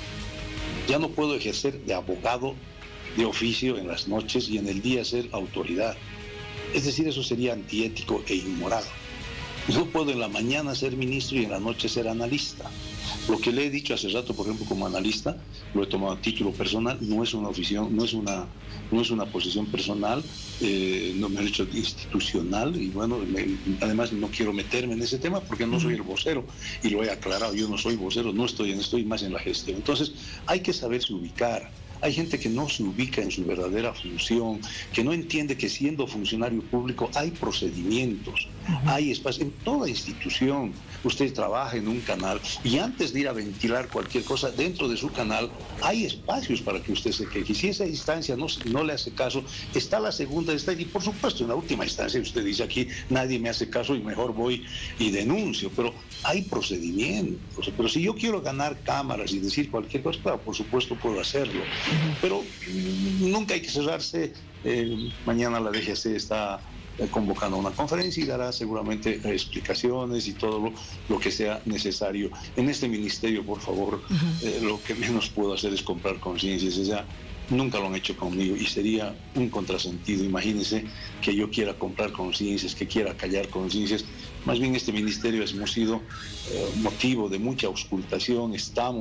Ya no puedo ejercer de abogado de oficio en las noches y en el día ser autoridad. Es decir, eso sería antiético e inmoral. No puedo en la mañana ser ministro y en la noche ser analista. Lo que le he dicho hace rato, por ejemplo, como analista, lo he tomado a título personal, no es una ofición, no es una posición personal, no me he dicho institucional, y bueno, además no quiero meterme en ese tema porque no soy el vocero, y lo he aclarado, yo no soy vocero, no estoy más en la gestión. Entonces, hay que saberse ubicar. Hay gente que no se ubica en su verdadera función, que no entiende que siendo funcionario público hay procedimientos, hay espacio. En toda institución usted trabaja en un canal y antes de ir a ventilar cualquier cosa dentro de su canal hay espacios para que usted se queje. Si esa instancia no le hace caso, está la segunda instancia y por supuesto en la última instancia usted dice aquí nadie me hace caso y mejor voy y denuncio, pero hay procedimientos. Pero si yo quiero ganar cámaras y decir cualquier cosa, claro, por supuesto puedo hacerlo. Pero nunca hay que cerrarse. Mañana la DGC está convocando una conferencia y dará seguramente explicaciones y todo lo que sea necesario. En este ministerio, por favor, lo que menos puedo hacer es comprar conciencias. O sea, nunca lo han hecho conmigo y sería un contrasentido. Imagínense que yo quiera comprar conciencias, que quiera callar conciencias. Más bien este ministerio hemos sido motivo de mucha auscultación,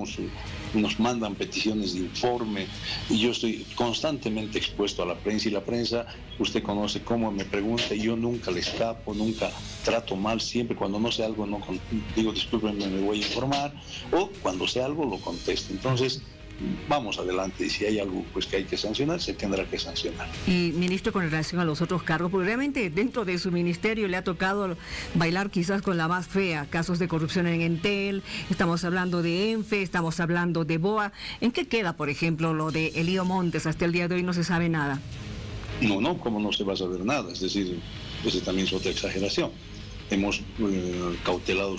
nos mandan peticiones de informe y yo estoy constantemente expuesto a la prensa y la prensa, usted conoce cómo me pregunta y yo nunca le escapo, nunca trato mal, siempre cuando no sé algo digo discúlpenme, me voy a informar o cuando sé algo lo contesto. Entonces, vamos adelante y si hay algo pues que hay que sancionar, se tendrá que sancionar. Y ministro, con relación a los otros cargos, porque realmente dentro de su ministerio le ha tocado bailar quizás con la más fea, casos de corrupción en Entel, estamos hablando de ENFE, estamos hablando de BOA. ¿En qué queda, por ejemplo, lo de Elío Montes? Hasta el día de hoy no se sabe nada. No, ¿cómo no se va a saber nada? Es decir, esa también es otra exageración. Hemos cautelado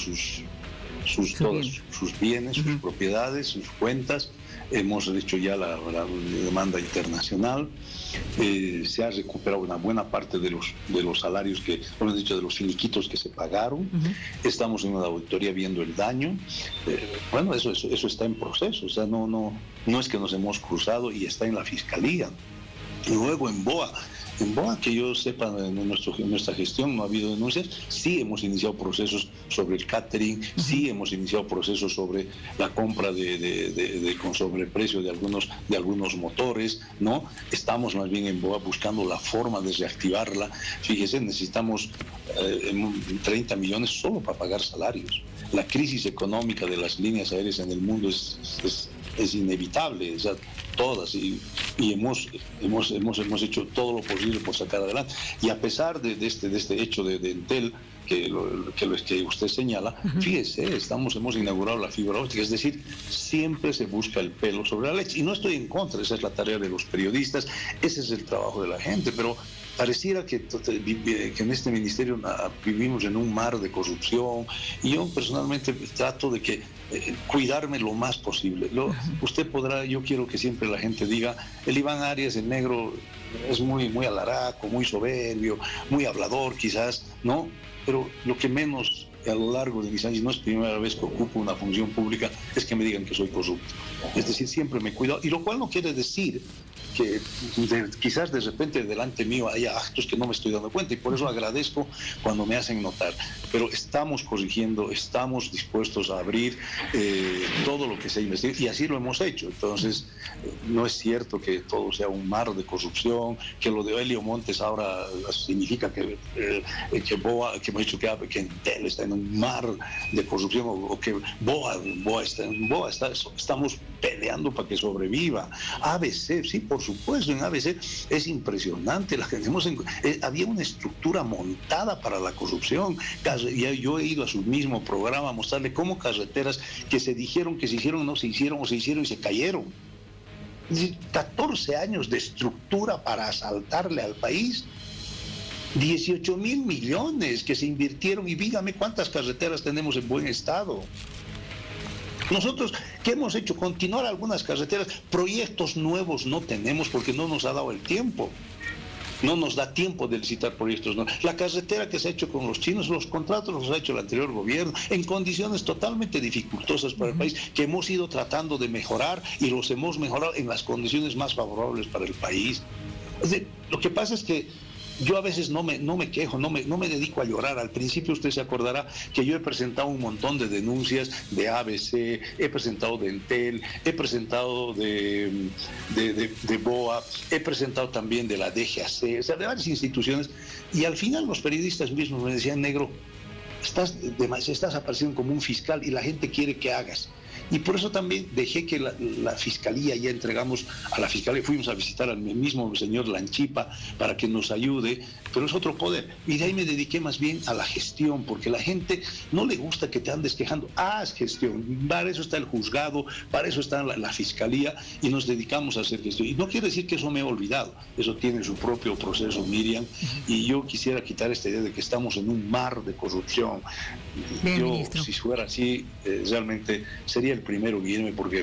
todos sus bienes, sus propiedades, sus cuentas. Hemos hecho ya la demanda internacional, se ha recuperado una buena parte de los salarios hemos dicho, de los finiquitos que se pagaron. Estamos en una auditoría viendo el daño. Bueno, eso está en proceso, o sea, no es que nos hemos cruzado y está en la Fiscalía. Y luego en BOA, que yo sepa, en nuestra gestión no ha habido denuncias. Sí hemos iniciado procesos sobre el catering, sí hemos iniciado procesos sobre la compra con sobreprecio de algunos motores, ¿no? Estamos más bien en BOA buscando la forma de reactivarla. Fíjese, necesitamos 30 millones solo para pagar salarios. La crisis económica de las líneas aéreas en el mundo es inevitable, o sea, todas, y hemos hecho todo lo posible por sacar adelante. Y a pesar de este hecho de Entel, que usted señala, fíjese, hemos inaugurado la fibra óptica, es decir, siempre se busca el pelo sobre la leche. Y no estoy en contra, esa es la tarea de los periodistas, ese es el trabajo de la gente, pero pareciera que en este ministerio vivimos en un mar de corrupción y yo personalmente trato de cuidarme lo más posible. Usted podrá, yo quiero que siempre la gente diga, el Iván Arias, el negro, es muy alaraco, muy soberbio, muy hablador quizás, ¿no? Pero lo que menos a lo largo de mis años, no es primera vez que ocupo una función pública, es que me digan que soy corrupto. Es decir, siempre me cuido, y lo cual no quiere decir que quizás de repente delante mío haya actos que no me estoy dando cuenta y por eso agradezco cuando me hacen notar, pero estamos corrigiendo, estamos dispuestos a abrir todo lo que se investiga y así lo hemos hecho. Entonces no es cierto que todo sea un mar de corrupción, que lo de Elío Montes ahora significa que hemos dicho que Entel está en un mar de corrupción o que BOA estamos peleando para que sobreviva. ABC, sí, por supuesto, en ABC es impresionante. Había una estructura montada para la corrupción. Yo he ido a su mismo programa a mostrarle cómo carreteras que se dijeron que se hicieron, no se hicieron, o se hicieron y se cayeron. Es decir, 14 años de estructura para asaltarle al país. 18,000 millones que se invirtieron y dígame cuántas carreteras tenemos en buen estado. Nosotros, ¿qué hemos hecho? Continuar algunas carreteras, proyectos nuevos no tenemos porque no nos ha dado el tiempo. No nos da tiempo de licitar proyectos. ¿No? La carretera que se ha hecho con los chinos, los contratos los ha hecho el anterior gobierno, en condiciones totalmente dificultosas para el país, que hemos ido tratando de mejorar y los hemos mejorado en las condiciones más favorables para el país. Es decir, lo que pasa es que yo a veces no me quejo, no me dedico a llorar. Al principio usted se acordará que yo he presentado un montón de denuncias de ABC, he presentado de Entel, he presentado de BOA, he presentado también de la DGAC, o sea, de varias instituciones, y al final los periodistas mismos me decían, negro, estás apareciendo como un fiscal y la gente quiere que hagas. Y por eso también dejé que la Fiscalía, ya entregamos a la Fiscalía, fuimos a visitar al mismo señor Lanchipa para que nos ayude, pero es otro poder. Y de ahí me dediqué más bien a la gestión, porque la gente no le gusta que te andes quejando. Haz gestión, para eso está el juzgado, para eso está la Fiscalía, y nos dedicamos a hacer gestión. Y no quiere decir que eso me he olvidado, eso tiene su propio proceso, Miriam, y yo quisiera quitar esta idea de que estamos en un mar de corrupción. Bien, yo, ministro. si fuera así, realmente sería el primero en irme, porque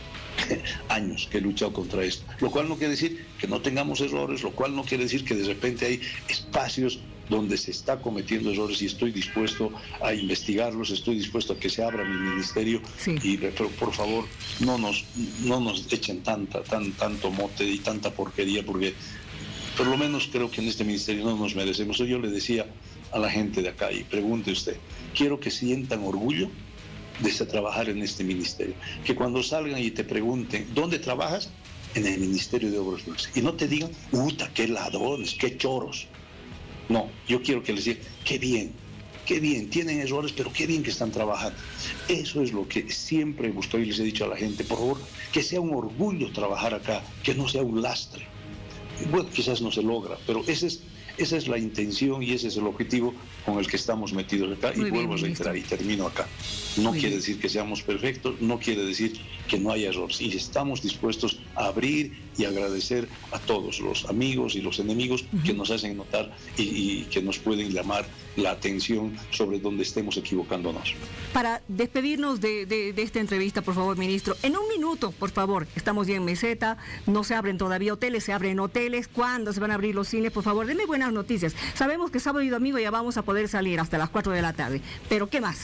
años que he luchado contra esto, lo cual no quiere decir que no tengamos errores, lo cual no quiere decir que de repente hay espacios donde se está cometiendo errores, y estoy dispuesto a investigarlos, estoy dispuesto a que se abra mi ministerio, sí. Pero por favor no nos echen tanto mote y tanta porquería, porque por lo menos creo que en este ministerio no nos merecemos. Yo le decía a la gente de acá, y pregunte usted, quiero que sientan orgullo de trabajar en este ministerio, que cuando salgan y te pregunten ¿dónde trabajas? En el Ministerio de Obras Públicas, y no te digan ¡uta, qué ladrones, qué choros! No, yo quiero que les digan qué bien, tienen errores, pero qué bien que están trabajando. Eso es lo que siempre he buscado y les he dicho a la gente, por favor, que sea un orgullo trabajar acá, que no sea un lastre. Bueno, quizás no se logra, pero esa es la intención y ese es el objetivo con el que estamos metidos acá. Y vuelvo a reiterar y termino acá. No quiere decir que seamos perfectos, no quiere decir que no haya errores. Y estamos dispuestos a abrir y agradecer a todos los amigos y los enemigos que nos hacen notar y que nos pueden llamar la atención sobre donde estemos equivocándonos. Para despedirnos de esta entrevista, por favor, ministro, en un minuto, por favor, estamos ya en meseta, no se abren todavía hoteles, se abren hoteles, ¿cuándo se van a abrir los cines? Por favor, denme buenas noticias. Sabemos que sábado y domingo ya vamos a poder salir hasta las 4 de la tarde, pero ¿qué más?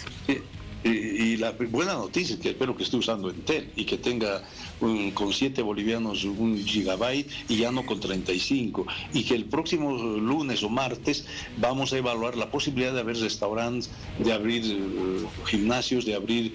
Y la buena noticia es que espero que esté usando Entel y que tenga con 7 bolivianos 1 gigabyte y ya no con 35, y que el próximo lunes o martes vamos a evaluar la posibilidad de abrir restaurantes, de abrir gimnasios, de abrir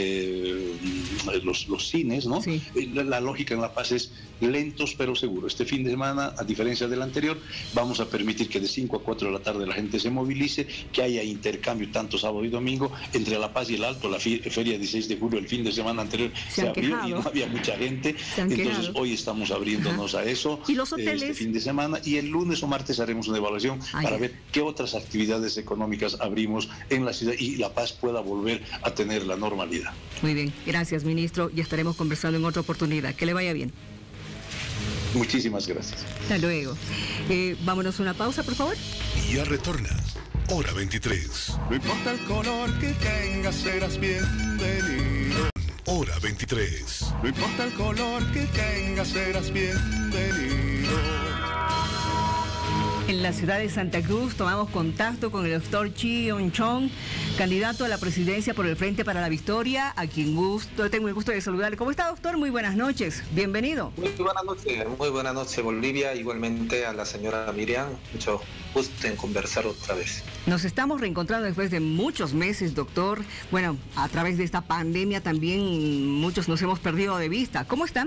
los cines, ¿no? Sí. La lógica en La Paz es lentos pero seguros. Este fin de semana, a diferencia del anterior, vamos a permitir que de 5 a 4 de la tarde la gente se movilice, que haya intercambio tanto sábado y domingo entre La Paz y el Alto. La feria 16 de julio, el fin de semana anterior, se abrió y no había mucha gente, entonces hoy estamos abriéndonos a eso. ¿Y los hoteles? Este fin de semana, y el lunes o martes haremos una evaluación para ver qué otras actividades económicas abrimos en la ciudad y La Paz pueda volver a tener la normalidad. Muy bien, gracias, ministro, y estaremos conversando en otra oportunidad. Que le vaya bien. Muchísimas gracias. Hasta luego. Vámonos a una pausa, por favor. Y ya retorna. Hora 23. No importa el color que tengas, serás bienvenido. Hora 23. No importa el color que tengas, serás bienvenido. En la ciudad de Santa Cruz tomamos contacto con el doctor Chi Yong-chong, candidato a la presidencia por el Frente para la Victoria, a quien tengo el gusto de saludarle. ¿Cómo está, doctor? Muy buenas noches. Bienvenido. Muy buenas noches, Bolivia. Igualmente a la señora Miriam. Mucho gusto en conversar otra vez. Nos estamos reencontrando después de muchos meses, doctor. Bueno, a través de esta pandemia también muchos nos hemos perdido de vista. ¿Cómo están?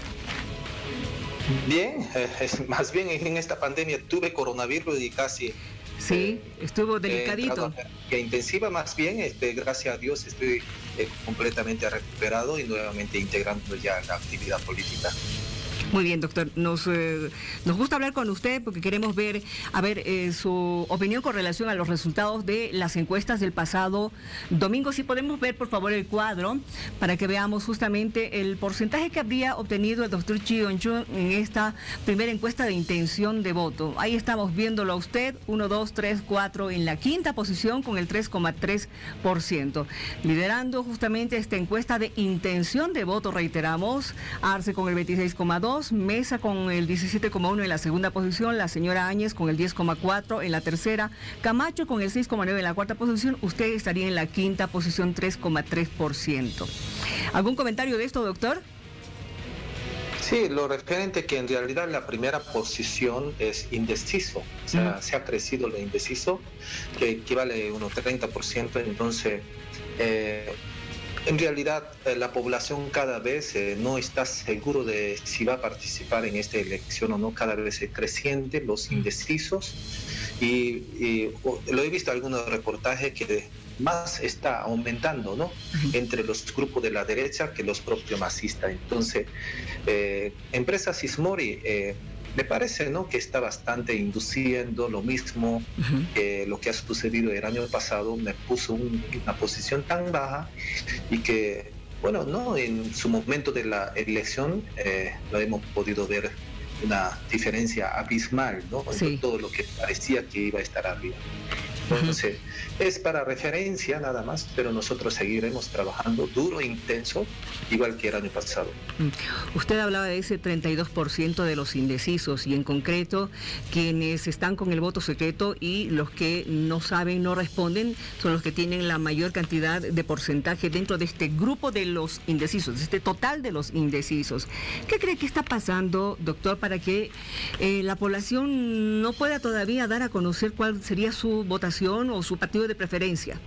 Bien, más bien en esta pandemia tuve coronavirus y casi... Sí, estuvo delicadito. Que intensiva más bien, gracias a Dios estoy completamente recuperado y nuevamente integrando ya la actividad política. Muy bien, doctor. Nos gusta hablar con usted porque queremos ver, su opinión con relación a los resultados de las encuestas del pasado domingo. Si podemos ver, por favor, el cuadro para que veamos justamente el porcentaje que habría obtenido el doctor Chi Yong-chong en esta primera encuesta de intención de voto. Ahí estamos viéndolo a usted, 1, 2, 3, 4, en la quinta posición con el 3,3%. Liderando justamente esta encuesta de intención de voto, reiteramos, Arce con el 26,2%. 17,2, Mesa con el 17,1 en la segunda posición, la señora Áñez con el 10,4 en la tercera, Camacho con el 6,9 en la cuarta posición, usted estaría en la quinta posición, 3,3%. ¿Algún comentario de esto, doctor? Sí, lo referente que en realidad la primera posición es indeciso, o sea, se ha crecido lo indeciso, que equivale a unos 30%, entonces en realidad la población cada vez no está seguro de si va a participar en esta elección o no, cada vez es creciente los indecisos, y lo he visto en algunos reportajes que más está aumentando, ¿no? Entre los grupos de la derecha que los propios masistas. Entonces, empresa Sismori me parece, ¿no?, que está bastante induciendo lo mismo que lo que ha sucedido el año pasado. Me puso una posición tan baja y que, bueno, no, en su momento de la elección lo hemos podido ver una diferencia abismal, ¿no? Sí. Todo lo que parecía que iba a estar arriba. Entonces, es para referencia nada más, pero nosotros seguiremos trabajando duro e intenso, igual que el año pasado. Usted hablaba de ese 32% de los indecisos, y en concreto, quienes están con el voto secreto y los que no saben, no responden, son los que tienen la mayor cantidad de porcentaje dentro de este grupo de los indecisos, de este total de los indecisos. ¿Qué cree que está pasando, doctor, para que la población no pueda todavía dar a conocer cuál sería su votación o su partido de preferencia?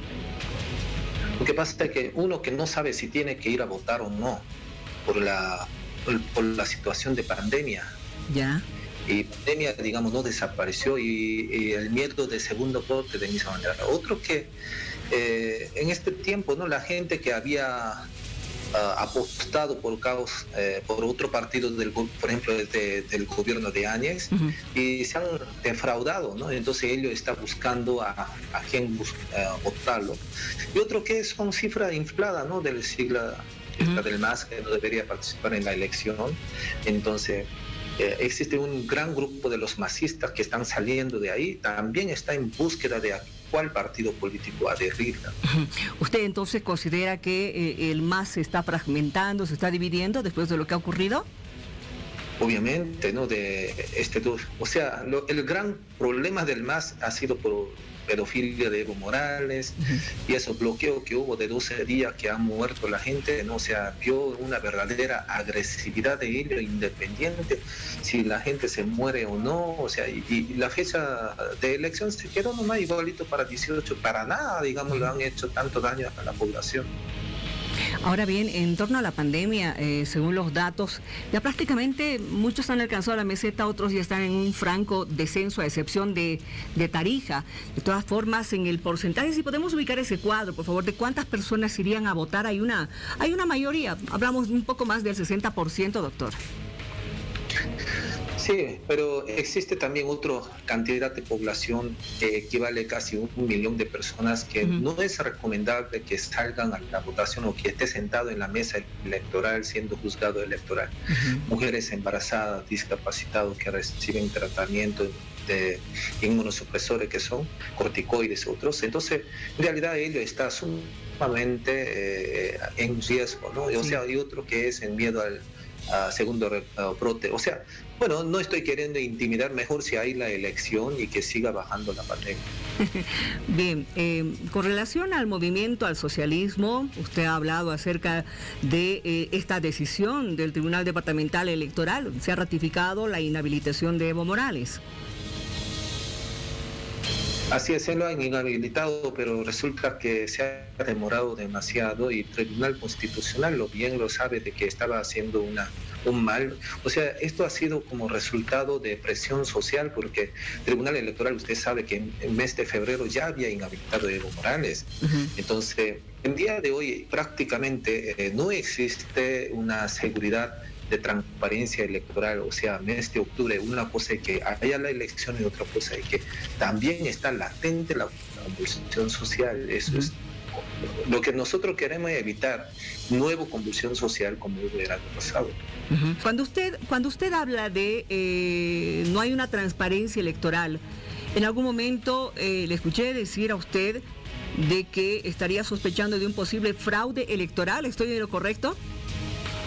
Lo que pasa es que uno que no sabe si tiene que ir a votar o no por la situación de pandemia. Ya. Y pandemia, digamos, no desapareció, y el miedo de segundo voto de misma manera. Otro que en este tiempo, ¿no?, la gente que había apostado por otro partido, por ejemplo, del gobierno de Áñez, y se han defraudado, ¿no? Entonces ellos están buscando a quién votarlo. Y otro que son cifras infladas, ¿no?, del sigla del MAS, que no debería participar en la elección. Entonces existe un gran grupo de los masistas que están saliendo de ahí, también está en búsqueda de cuál partido político adherir. ¿Usted entonces considera que el MAS se está fragmentando, se está dividiendo después de lo que ha ocurrido? Obviamente, ¿no? O sea, el gran problema del MAS ha sido por pedofilia de Evo Morales, y esos bloqueos que hubo de 12 días que han muerto la gente, ¿no? O sea, vio una verdadera agresividad de ellos, independiente si la gente se muere o no, o sea, y la fecha de elección se quedó nomás igualito para 18, para nada, digamos, le han hecho tanto daño a la población. Ahora bien, en torno a la pandemia, según los datos, ya prácticamente muchos han alcanzado la meseta, otros ya están en un franco descenso, a excepción de Tarija. De todas formas, en el porcentaje, si podemos ubicar ese cuadro, por favor, de cuántas personas irían a votar, hay una mayoría, hablamos de un poco más del 60%, doctor. Sí, pero existe también otra cantidad de población que equivale casi a 1 millón de personas que no es recomendable que salgan a la votación o que esté sentado en la mesa electoral siendo juzgado electoral. Mujeres embarazadas, discapacitados que reciben tratamiento de inmunosupresores que son corticoides otros. Entonces, en realidad ello está sumamente en riesgo, ¿no? O sea, hay otro que es en miedo al segundo brote. O sea, bueno, no estoy queriendo intimidar, mejor si hay la elección y que siga bajando la pandemia. Bien, con relación al movimiento, al socialismo, usted ha hablado acerca de esta decisión del Tribunal Departamental Electoral. Se ha ratificado la inhabilitación de Evo Morales. Así es, se lo han inhabilitado, pero resulta que se ha demorado demasiado, y el Tribunal Constitucional bien lo sabe de que estaba haciendo un mal. O sea, esto ha sido como resultado de presión social, porque el Tribunal Electoral, usted sabe que en el mes de febrero ya había inhabilitado a Evo Morales. Entonces, en día de hoy prácticamente no existe una seguridad de transparencia electoral. O sea, mes de octubre, una cosa es que haya la elección y otra cosa es que también está latente la convulsión social. Eso es lo que nosotros queremos evitar, nueva convulsión social como hubo el año pasado. Cuando usted habla de no hay una transparencia electoral, en algún momento le escuché decir a usted de que estaría sospechando de un posible fraude electoral. ¿Estoy en lo correcto?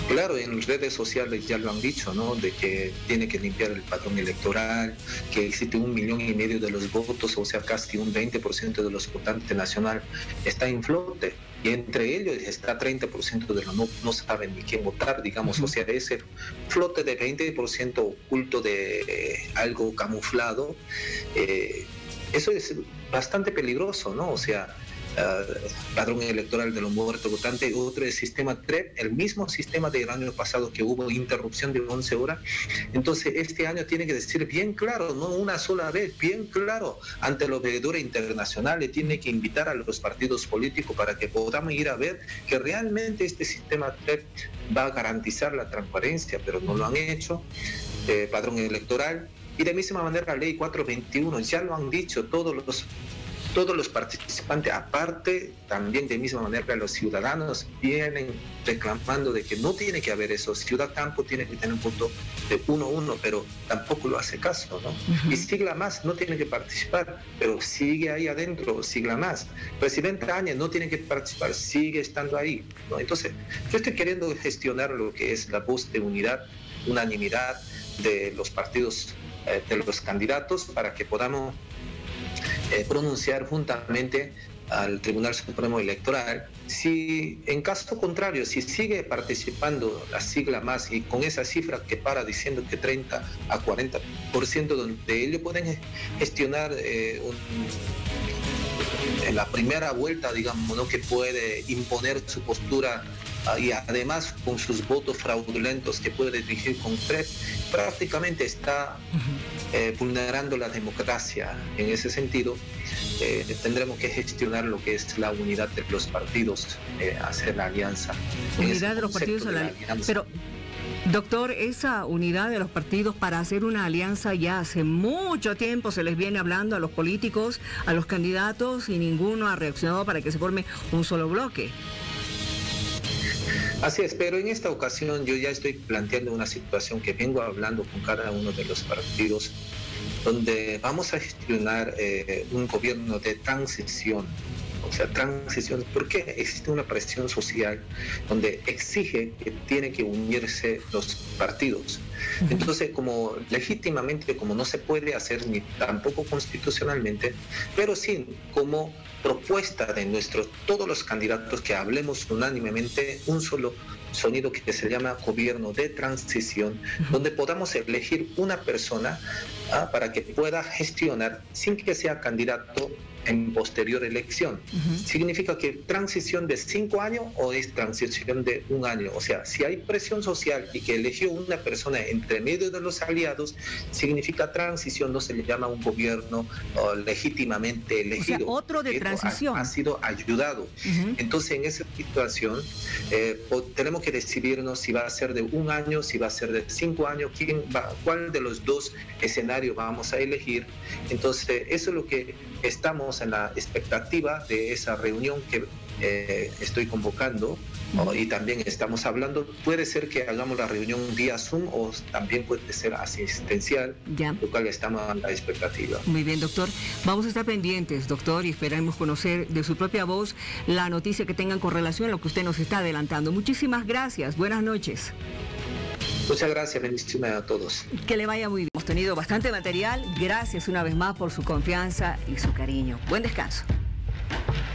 Claro, en redes sociales ya lo han dicho, ¿no? De que tiene que limpiar el padrón electoral, que existe 1,5 millones de los votos, o sea, casi un 20% de los votantes nacional está en flote. Y entre ellos está 30% de los no saben ni quién votar, digamos. O sea, ese flote de 20% oculto de algo camuflado, eso es bastante peligroso, ¿no? O sea, padrón electoral de los muertos votantes, otro es sistema TREP, el mismo sistema del año pasado que hubo interrupción de 11 horas. Entonces este año tiene que decir bien claro, no una sola vez, bien claro, ante los veedores internacionales, tiene que invitar a los partidos políticos para que podamos ir a ver que realmente este sistema TREP va a garantizar la transparencia, pero no lo han hecho. Padrón electoral, y de misma manera la ley 421, ya lo han dicho todos los participantes, aparte también de misma manera los ciudadanos vienen reclamando de que no tiene que haber eso. Ciudad Campo tiene que tener un voto de 1-1, pero tampoco lo hace caso, ¿no? Y Sigla Más no tiene que participar, pero sigue ahí adentro. Sigla Más, Presidente Áñez no tiene que participar, sigue estando ahí, ¿no? Entonces yo estoy queriendo gestionar lo que es la voz de unidad, unanimidad de los partidos, de los candidatos, para que podamos pronunciar juntamente al Tribunal Supremo Electoral. Si en caso contrario, si sigue participando la Sigla Más y con esa cifra que para diciendo que 30 a 40%, donde ellos pueden gestionar en la primera vuelta, digamos, ¿no? Que puede imponer su postura y además con sus votos fraudulentos que puede dirigir con TREP, prácticamente está vulnerando la democracia. En ese sentido, tendremos que gestionar lo que es la unidad de los partidos, hacer la alianza. Unidad de los partidos, pero doctor, esa unidad de los partidos para hacer una alianza ya hace mucho tiempo se les viene hablando a los políticos, a los candidatos, y ninguno ha reaccionado para que se forme un solo bloque. Así es, pero en esta ocasión yo ya estoy planteando una situación que vengo hablando con cada uno de los partidos, donde vamos a gestionar un gobierno de transición. O sea, transición, porque existe una presión social donde exige que tienen que unirse los partidos. Entonces, como legítimamente, como no se puede hacer ni tampoco constitucionalmente, pero sí como propuesta de todos los candidatos, que hablemos unánimemente un solo sonido que se llama gobierno de transición, donde podamos elegir una persona para que pueda gestionar sin que sea candidato en posterior elección. Significa que transición de 5 años o es transición de 1 año. O sea, si hay presión social y que eligió una persona entre medio de los aliados, significa transición, no se le llama un gobierno legítimamente elegido. O sea, otro de transición. Ha sido ayudado. Entonces, en esa situación, tenemos que decidirnos si va a ser de 1 año, si va a ser de 5 años, cuál de los dos escenarios vamos a elegir. Entonces, eso es lo que estamos en la expectativa de esa reunión que estoy convocando, y también estamos hablando, puede ser que hagamos la reunión vía Zoom o también puede ser asistencial, lo cual estamos en la expectativa. Muy bien, doctor. Vamos a estar pendientes, doctor, y esperamos conocer de su propia voz la noticia que tengan con relación a lo que usted nos está adelantando. Muchísimas gracias. Buenas noches. Muchas gracias, bendiciones a todos. Que le vaya muy bien. Hemos tenido bastante material. Gracias una vez más por su confianza y su cariño. Buen descanso.